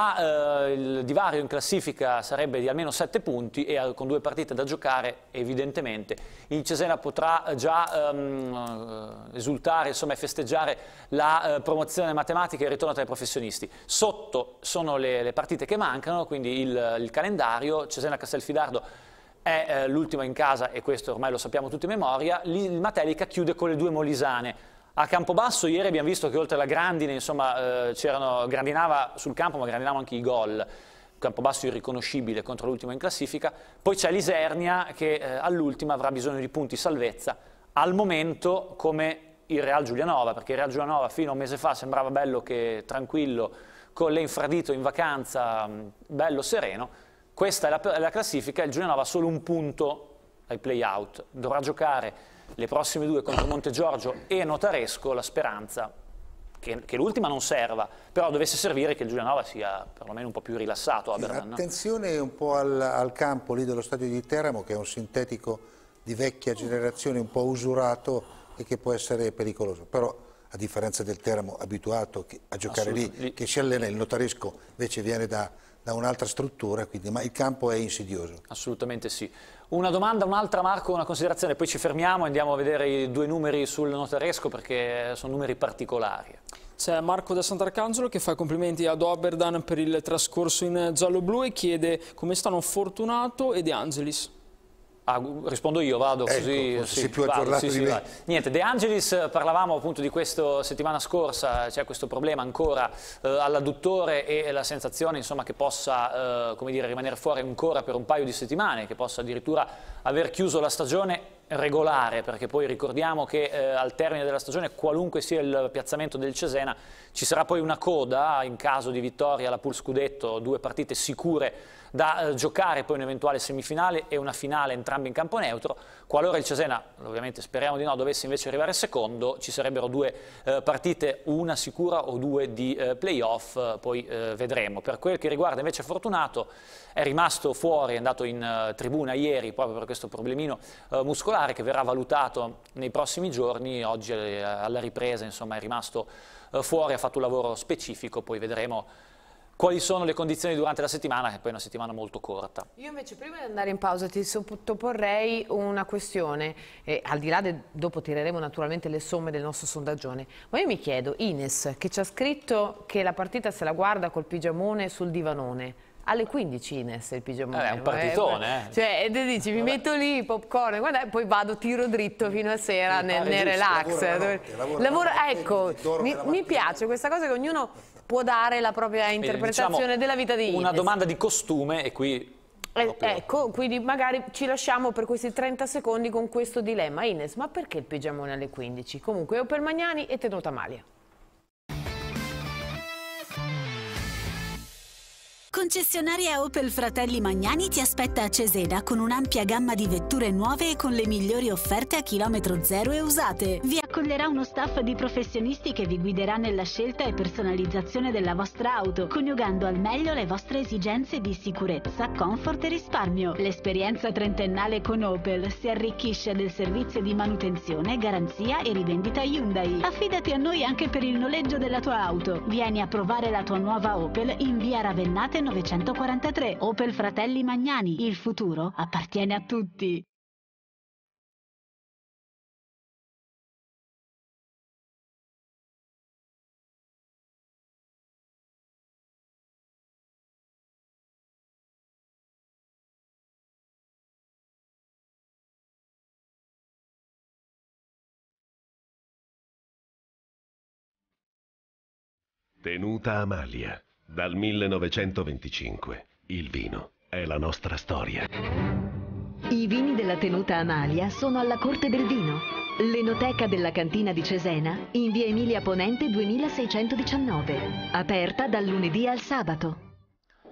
il divario in classifica sarebbe di almeno 7 punti e con 2 partite da giocare evidentemente il Cesena potrà già esultare, insomma, e festeggiare la promozione matematica e il ritorno tra i professionisti. Sotto sono le partite che mancano, quindi il calendario. Cesena-Castelfidardo è l'ultima in casa e questo ormai lo sappiamo tutti a memoria. Il Matelica chiude con le 2 molisane. A Campobasso ieri abbiamo visto che oltre alla grandine, insomma, grandinava sul campo, ma grandinavano anche i gol. Campobasso irriconoscibile contro l'ultimo in classifica. Poi c'è l'Isernia che all'ultima avrà bisogno di punti salvezza. Al momento come il Real Giulianova, perché il Real Giulianova fino a un mese fa sembrava bello che tranquillo, con l'infradito in vacanza, bello sereno. Questa è la classifica, il Giulianova ha solo un punto ai play-out. Dovrà giocare le prossime 2 contro Montegiorgio e Notaresco, la speranza che l'ultima non serva, però dovesse servire che il Giulianova sia perlomeno un po' più rilassato. Attenzione un po' al campo lì dello stadio di Teramo, che è un sintetico di vecchia generazione, un po' usurato e che può essere pericoloso, però a differenza del Teramo abituato a giocare lì, che si allena, il Notaresco invece viene da un'altra struttura, quindi, ma il campo è insidioso. Assolutamente sì. Una domanda, un'altra, Marco, una considerazione, poi ci fermiamo e andiamo a vedere i 2 numeri sul Notaresco perché sono numeri particolari. C'è Marco da Sant'Arcangelo che fa i complimenti ad Oberdan per il trascorso in giallo-blu e chiede come stanno Fortunato e De Angelis. Rispondo io, vado così. Ecco, sei più aggiornato di me. Niente, De Angelis, parlavamo appunto di questo settimana scorsa, c'è questo problema ancora all'adduttore e la sensazione, insomma, che possa come dire, rimanere fuori ancora per un paio di settimane, che possa addirittura aver chiuso la stagione regolare, perché poi ricordiamo che al termine della stagione, qualunque sia il piazzamento del Cesena, ci sarà poi una coda in caso di vittoria alla Pool Scudetto, 2 partite sicure da giocare, poi un'eventuale semifinale e una finale entrambi in campo neutro. Qualora il Cesena, ovviamente speriamo di no, dovesse invece arrivare secondo, ci sarebbero 2 partite, una sicura o 2 di playoff, poi vedremo. Per quel che riguarda invece Fortunato, è rimasto fuori, è andato in tribuna ieri proprio per questo problemino muscolare che verrà valutato nei prossimi giorni. Oggi alla ripresa, insomma, è rimasto fuori, ha fatto un lavoro specifico, poi vedremo quali sono le condizioni durante la settimana, che poi è una settimana molto corta. Io invece prima di andare in pausa ti sottoporrei una questione, al di là dopo tireremo naturalmente le somme del nostro sondaggione, ma io mi chiedo, Ines, che ci ha scritto che la partita se la guarda col pigiamone sul divanone, alle 15 Ines il pigiamone. È un partitone, Cioè, ti dici, mi metto lì, popcorn, guarda, poi vado, tiro dritto fino a sera nel relax. Ecco, mi piace questa cosa che ognuno può dare la propria interpretazione, diciamo, della vita di Ines. Una domanda di costume e qui... Ecco, quindi magari ci lasciamo per questi 30 secondi con questo dilemma. Ines, ma perché il pigiamone alle 15? Comunque, Opel Magnani e Tenuta Amalia. Concessionaria Opel Fratelli Magnani ti aspetta a Cesena con un'ampia gamma di vetture nuove e con le migliori offerte a chilometro zero e usate. Vi accoglierà uno staff di professionisti che vi guiderà nella scelta e personalizzazione della vostra auto, coniugando al meglio le vostre esigenze di sicurezza, comfort e risparmio. L'esperienza trentennale con Opel si arricchisce del servizio di manutenzione, garanzia e rivendita Hyundai. Affidati a noi anche per il noleggio della tua auto. Vieni a provare la tua nuova Opel in via Ravennate 943. Opel Fratelli Magnani, il futuro appartiene a tutti. Tenuta Amalia. Dal 1925, il vino è la nostra storia. I vini della Tenuta Amalia sono alla Corte del Vino. L'Enoteca della Cantina di Cesena, in via Emilia Ponente 2619. Aperta dal lunedì al sabato.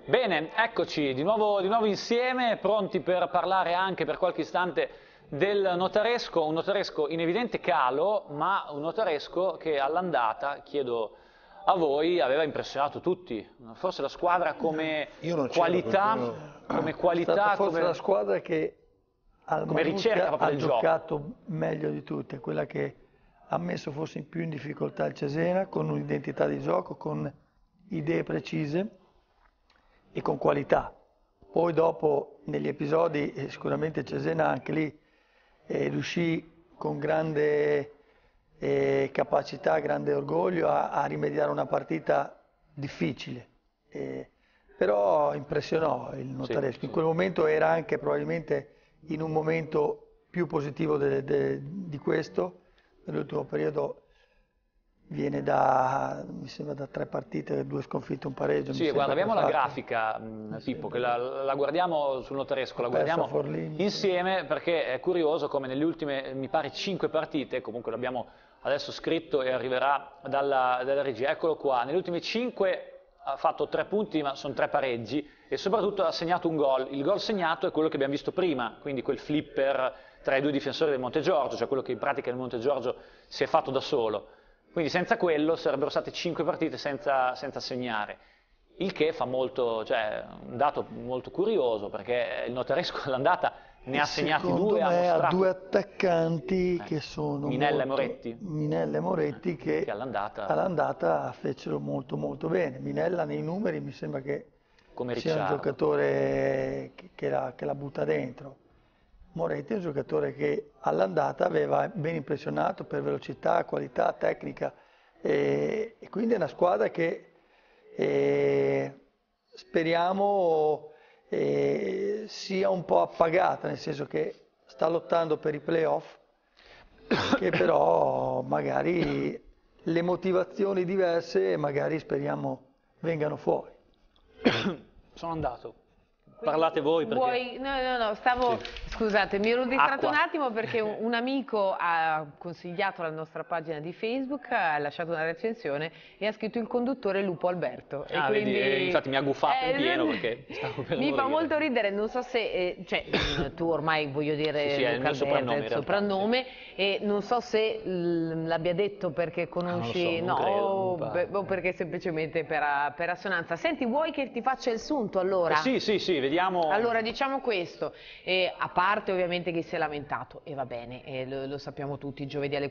Bene, eccoci di nuovo insieme, pronti per parlare anche per qualche istante del Notaresco, un Notaresco in evidente calo, ma un Notaresco che all'andata, chiedo a voi, aveva impressionato tutti. Forse la squadra come qualità, forse la squadra che come ricerca proprio del giocato meglio di tutte, quella che ha messo forse più in difficoltà il Cesena, con un'identità di gioco, con idee precise e con qualità. Poi dopo negli episodi sicuramente Cesena anche lì riuscì con grande capacità, grande orgoglio a rimediare una partita difficile, però impressionò il Notaresco. In quel momento era anche probabilmente in un momento più positivo di questo. Nell'ultimo periodo viene mi sembra da 3 partite, 2 sconfitte, un pareggio. Sì, guarda, abbiamo la grafica, Pippo, che la guardiamo sul Notaresco, la guardiamo insieme perché è curioso come nelle ultime, mi pare, 5 partite, comunque l'abbiamo adesso scritto e arriverà dalla regia, eccolo qua, nelle ultime 5 ha fatto 3 punti, ma sono 3 pareggi e soprattutto ha segnato un gol. Il gol segnato è quello che abbiamo visto prima, quindi quel flipper tra i 2 difensori del Montegiorgio, cioè quello che in pratica il Montegiorgio si è fatto da solo. Quindi senza quello sarebbero state 5 partite senza segnare, il che fa molto, cioè un dato molto curioso, perché il Notaresco all'andata ne ha segnati 2, ha 2 attaccanti che sono Minella e Moretti. Minella e Moretti che all'andata fecero molto bene. Minella nei numeri mi sembra che sia un giocatore che la butta dentro. Moretti è un giocatore che all'andata aveva ben impressionato per velocità, qualità, tecnica e quindi è una squadra che speriamo sia un po' appagata, nel senso che sta lottando per i playoff, che però magari le motivazioni diverse magari speriamo vengano fuori. Sono andato. Parlate voi perché... No, stavo... Sì. Scusate, mi ero distratto un attimo perché un amico ha consigliato la nostra pagina di Facebook, ha lasciato una recensione e ha scritto il conduttore Lupo Alberto. E quindi... vedi, infatti mi ha guffato in pieno perché stavo per mi fa molto ridere, non so se... cioè, tu ormai voglio dire sì, Luca Alberto è il soprannome, e non so se l'abbia detto perché conosci... o perché semplicemente per assonanza. Senti, vuoi che ti faccia il sunto allora? Sì, vediamo... Allora, diciamo questo, a parte ovviamente che si è lamentato, e va bene, lo sappiamo tutti, giovedì alle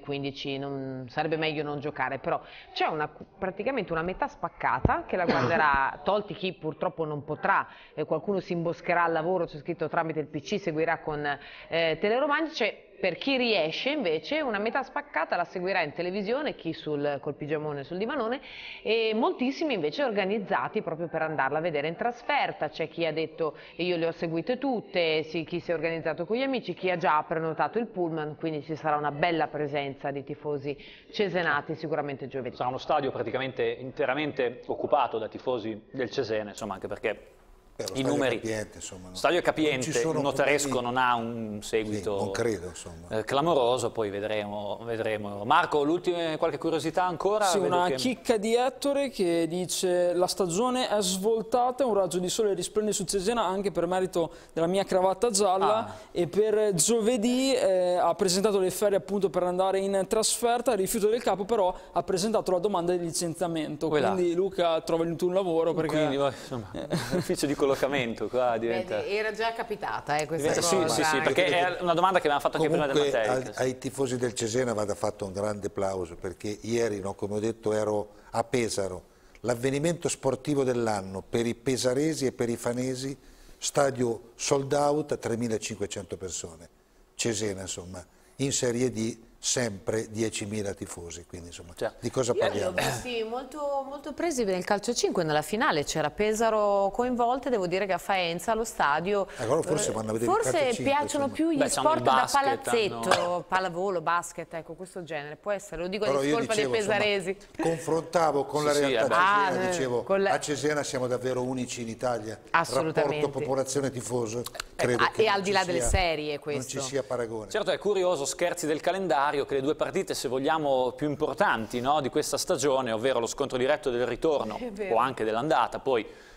15 sarebbe meglio non giocare, però c'è praticamente una metà spaccata che la guarderà, tolti chi purtroppo non potrà, qualcuno si imboscherà al lavoro, c'è scritto tramite il PC, seguirà con Teleromagna, c'è per chi riesce invece una metà spaccata la seguirà in televisione, chi col pigiamone sul divanone, e moltissimi invece organizzati proprio per andarla a vedere in trasferta. C'è chi ha detto io le ho seguite tutte, chi si è organizzato con gli amici, chi ha già prenotato il pullman, quindi ci sarà una bella presenza di tifosi cesenati sicuramente giovedì. Sarà uno stadio praticamente interamente occupato da tifosi del Cesena, insomma, anche perché i numeri, stadio è capiente, il Notaresco non ha un seguito non credo, clamoroso, poi vedremo. Marco, l'ultima qualche curiosità ancora? Sì, una chicca di Ettore che dice la stagione è svoltata, un raggio di sole risplende su Cesena anche per merito della mia cravatta gialla e per giovedì ha presentato le ferie appunto per andare in trasferta, a rifiuto del capo però ha presentato la domanda di licenziamento, quindi Luca trova un lavoro perché... Quindi, insomma, ufficio di collocamento qua diventa... Era già capitata questa cosa. Sì, perché è una domanda che avevamo fatto anche prima del Mattei. Ai tifosi del Cesena vada fatto un grande applauso perché ieri, come ho detto, ero a Pesaro, l'avvenimento sportivo dell'anno per i pesaresi e per i fanesi, stadio sold out, 3.500 persone, Cesena insomma, in Serie D sempre 10.000 tifosi, quindi insomma di cosa parliamo? Io li ho visti molto presi nel calcio 5, nella finale c'era Pesaro coinvolte, devo dire che a Faenza allo stadio allora forse vanno a vedere il calcio 5, piacciono più gli sport da palazzetto, pallavolo, basket, ecco questo genere, può essere, lo dico di colpa dei pesaresi. Insomma, confrontavo con la realtà cesena, dicevo a Cesena siamo davvero unici in Italia, rapporto popolazione tifoso, credo che e al di là delle serie questo. Non ci sia paragone. Certo, è curioso, scherzi del calendario, che le 2 partite, se vogliamo, più importanti di questa stagione, ovvero lo scontro diretto del ritorno o anche dell'andata, poi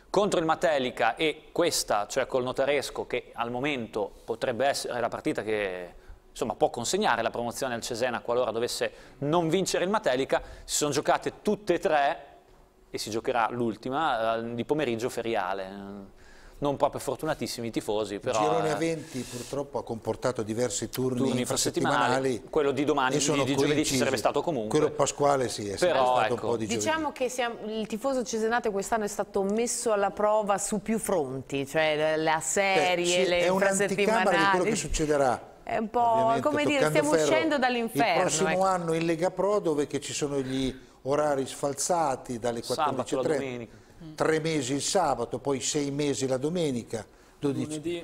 contro il Matelica, e questa, cioè col Notaresco, che al momento potrebbe essere la partita che insomma può consegnare la promozione al Cesena qualora dovesse non vincere il Matelica. Si sono giocate tutte e tre e si giocherà l'ultima di pomeriggio feriale. Non proprio fortunatissimi i tifosi, però... Il girone a 20 purtroppo ha comportato diversi turni infrasettimanali. Quello di domani, di giovedì ci sarebbe stato comunque. Quello pasquale sì, è però, stato un po' di giovedì. Diciamo che il tifoso cesenate quest'anno è stato messo alla prova su più fronti, cioè la serie, le infrasettimanali. È un'anticamera di quello che succederà. È un po' come dire, stiamo uscendo dall'inferno. Il prossimo anno in Lega Pro, dove che ci sono gli orari sfalsati dalle 14:30, 3 mesi il sabato, poi 6 mesi la domenica, 14:30,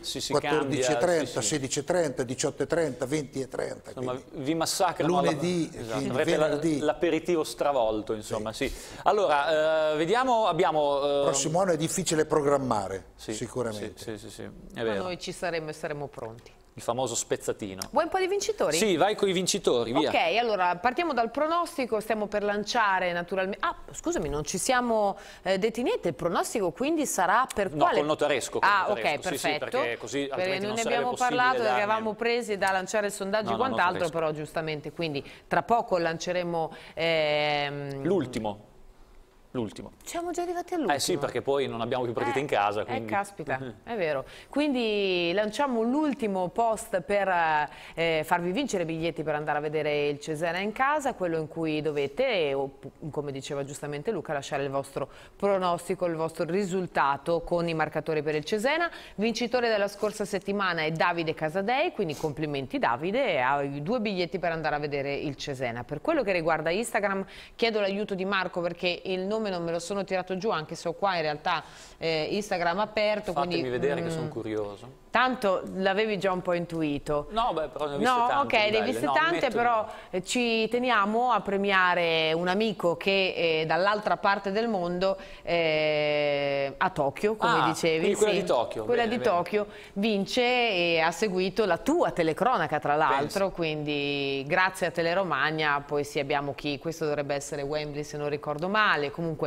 16:30, 18:30, 20:30. Insomma, vi massacrano lunedì, avrete l'aperitivo stravolto, insomma, sì. Allora, vediamo, abbiamo... Il prossimo anno è difficile programmare, sicuramente. Sì, è vero. Ma noi ci saremo e saremo pronti. Il famoso spezzatino. Vuoi un po' di vincitori? Sì, vai con i vincitori, via. Ok, allora partiamo dal pronostico, stiamo per lanciare naturalmente... Ah, scusami, non ci siamo detti niente, il pronostico quindi sarà per quale... No, col Notaresco. Ok, perfetto. Sì, perché così altrimenti non ne abbiamo parlato, perché eravamo presi da lanciare sondaggi e quant'altro, però giustamente, quindi tra poco lanceremo... L'ultimo. Siamo già arrivati all'ultimo. Sì, perché poi non abbiamo più partite in casa. Quindi... caspita, è vero. Quindi lanciamo l'ultimo post per farvi vincere biglietti per andare a vedere il Cesena in casa, quello in cui dovete, come diceva giustamente Luca, lasciare il vostro pronostico, il vostro risultato con i marcatori per il Cesena. Vincitore della scorsa settimana è Davide Casadei, quindi complimenti Davide, hai 2 biglietti per andare a vedere il Cesena. Per quello che riguarda Instagram chiedo l'aiuto di Marco, perché il nome non me lo sono tirato giù, anche se ho qua in realtà Instagram aperto. Fatemi quindi, vedere che sono curioso. Tanto l'avevi già un po' intuito. No, beh, però ne ho viste tante. Ok, ne hai viste tante, però ci teniamo a premiare un amico che dall'altra parte del mondo, a Tokyo, come dicevi. Quella di Tokyo. Quella di Tokyo vince e ha seguito la tua telecronaca, tra l'altro, quindi grazie a Teleromagna. Poi sì, abbiamo questo dovrebbe essere Wembley se non ricordo male, comunque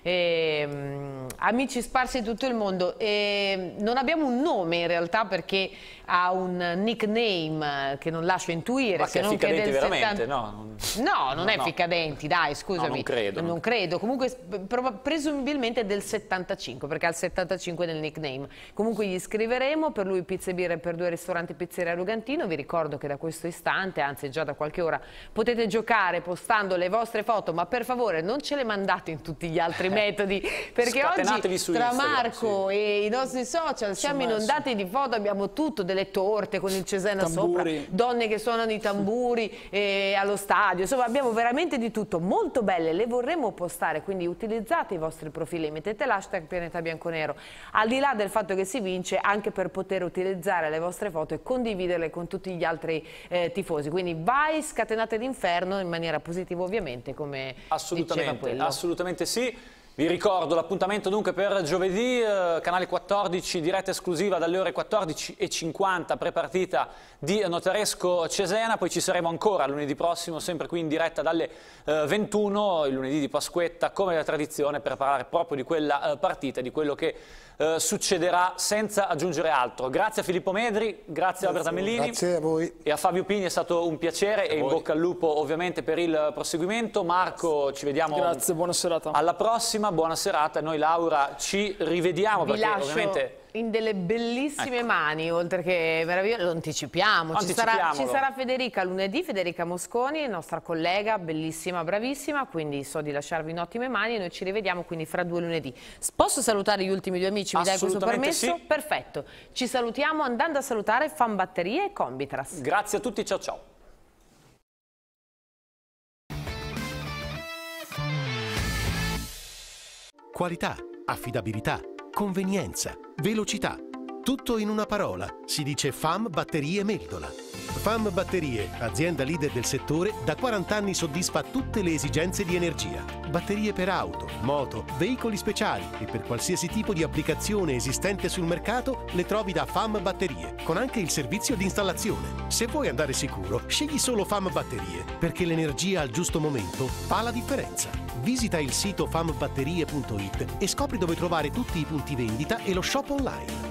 amici sparsi in tutto il mondo. Non abbiamo un nome in realtà, perché ha un nickname che non lascio intuire. Ma se che non è Ficcadenti veramente? No, non è Ficcadenti, dai, scusami. No, non credo. Comunque presumibilmente è del 75, perché ha il 75 nel nickname. Comunque gli scriveremo, per lui pizza e birra per 2 ristoranti Pizzeria Rugantino. Vi ricordo che da questo istante, anzi già da qualche ora, potete giocare postando le vostre foto, ma per favore non ce le mandate in tutti gli altri metodi, perché oggi tra Marco e i nostri social siamo inondati di foto, abbiamo tutto, delle torte con il Cesena sopra, donne che suonano i tamburi allo stadio, insomma abbiamo veramente di tutto, molto belle, le vorremmo postare, quindi utilizzate i vostri profili, mettete l'hashtag Pianeta Bianconero, al di là del fatto che si vince, anche per poter utilizzare le vostre foto e condividerle con tutti gli altri tifosi, quindi vai, scatenate l'inferno in maniera positiva ovviamente, come diceva quello. Assolutamente sì. Vi ricordo l'appuntamento dunque per giovedì, canale 14, diretta esclusiva dalle ore 14:50, prepartita di Notaresco Cesena, poi ci saremo ancora lunedì prossimo, sempre qui in diretta dalle 21, il lunedì di Pasquetta, come la tradizione, per parlare proprio di quella partita e di quello che succederà, senza aggiungere altro. Grazie a Filippo Medri, grazie a Bertamellini. Grazie a voi. E a Fabio Pini, è stato un piacere e in bocca al lupo ovviamente per il proseguimento. Marco, ci vediamo. Grazie, buona serata. Alla prossima, buona serata. Noi Laura ci rivediamo, perché ovviamente in delle bellissime mani, oltre che meraviglioso, lo anticipiamo. Ci sarà Federica lunedì, Federica Mosconi, nostra collega, bellissima, bravissima, quindi so di lasciarvi in ottime mani e noi ci rivediamo quindi fra 2 lunedì. Posso salutare gli ultimi 2 amici? Mi dai questo permesso? Sì. Perfetto. Ci salutiamo andando a salutare Fanbatterie e Combitras. Grazie a tutti, ciao ciao. Qualità, affidabilità, convenienza, velocità. Tutto in una parola. Si dice FAM Batterie Meldola. FAM Batterie, azienda leader del settore, da 40 anni soddisfa tutte le esigenze di energia. Batterie per auto, moto, veicoli speciali e per qualsiasi tipo di applicazione esistente sul mercato le trovi da FAM Batterie, con anche il servizio di installazione. Se vuoi andare sicuro, scegli solo FAM Batterie, perché l'energia al giusto momento fa la differenza. Visita il sito fambatterie.it e scopri dove trovare tutti i punti vendita e lo shop online.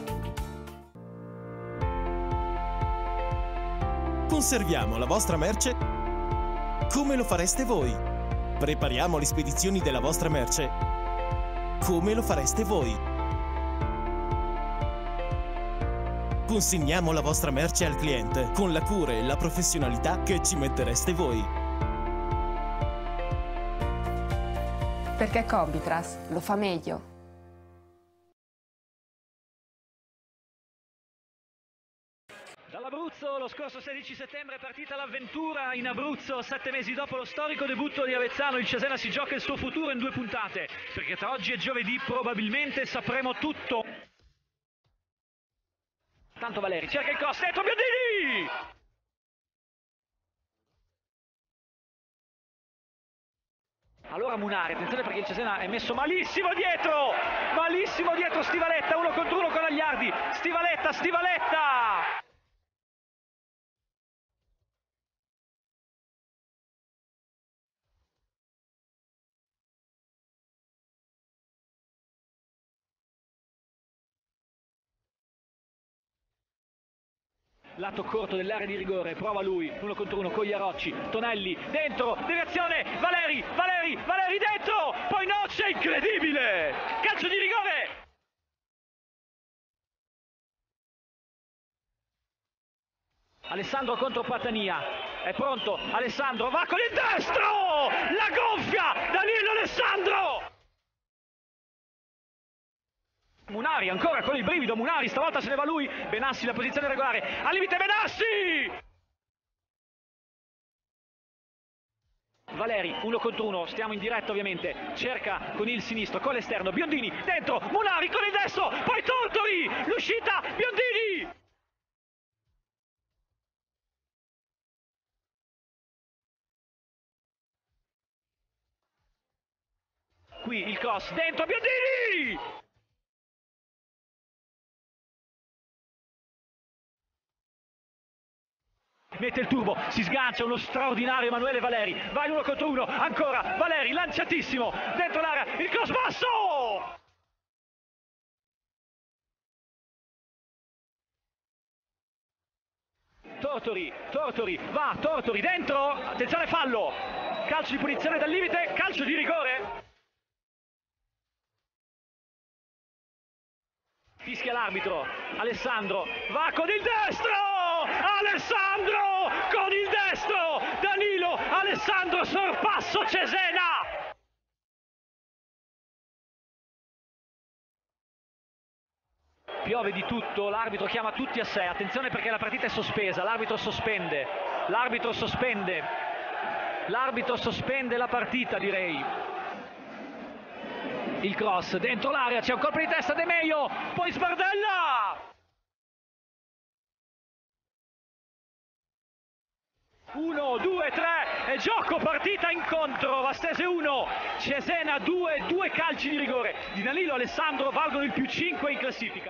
Conserviamo la vostra merce come lo fareste voi. Prepariamo le spedizioni della vostra merce come lo fareste voi. Consegniamo la vostra merce al cliente con la cura e la professionalità che ci mettereste voi. Perché Combitras lo fa meglio. Dall'Abruzzo lo scorso 16 settembre è partita l'avventura in Abruzzo, 7 mesi dopo lo storico debutto di Avezzano il Cesena si gioca il suo futuro in 2 puntate, perché tra oggi e giovedì probabilmente sapremo tutto. Tanto Valeri cerca il cross, dentro Biondini! Allora Munari, attenzione perché il Cesena è messo malissimo dietro Stivaletta, 1 contro 1 con Agliardi, Stivaletta! Lato corto dell'area di rigore, prova lui, 1 contro 1 con Iarocci, Tonelli, dentro, deviazione, Valeri dentro, poi no, c'è incredibile, calcio di rigore! Alessandro contro Patania, è pronto, Alessandro va con il destro, la gonfia, Danilo Alessandro! Munari ancora con il brivido, Munari stavolta se ne va lui, Benassi la posizione regolare, al limite Benassi! Valeri, 1 contro 1, stiamo in diretta ovviamente, cerca con il sinistro, con l'esterno, Biondini, dentro, Munari con il destro, poi Tortori, l'uscita, Biondini! Qui il cross, dentro, Biondini! Mette il turbo, si sgancia uno straordinario Emanuele Valeri, vai 1 contro 1, ancora Valeri, lanciatissimo, dentro l'area, il cross basso! Tortori, va, Tortori, dentro, attenzione fallo, calcio di punizione dal limite, calcio di rigore. Fischia l'arbitro, Alessandro, va con il destro! Alessandro con il destro, Danilo Alessandro, sorpasso Cesena. Piove di tutto, l'arbitro chiama tutti a sé, attenzione perché la partita è sospesa, l'arbitro sospende la partita, direi. Il cross dentro l'area, c'è un colpo di testa De Meio, poi Sbardella! 1, 2, 3 e gioco, partita incontro, Vastese 1, Cesena 2, 2 calci di rigore di Danilo Alessandro valgono il +5 in classifica.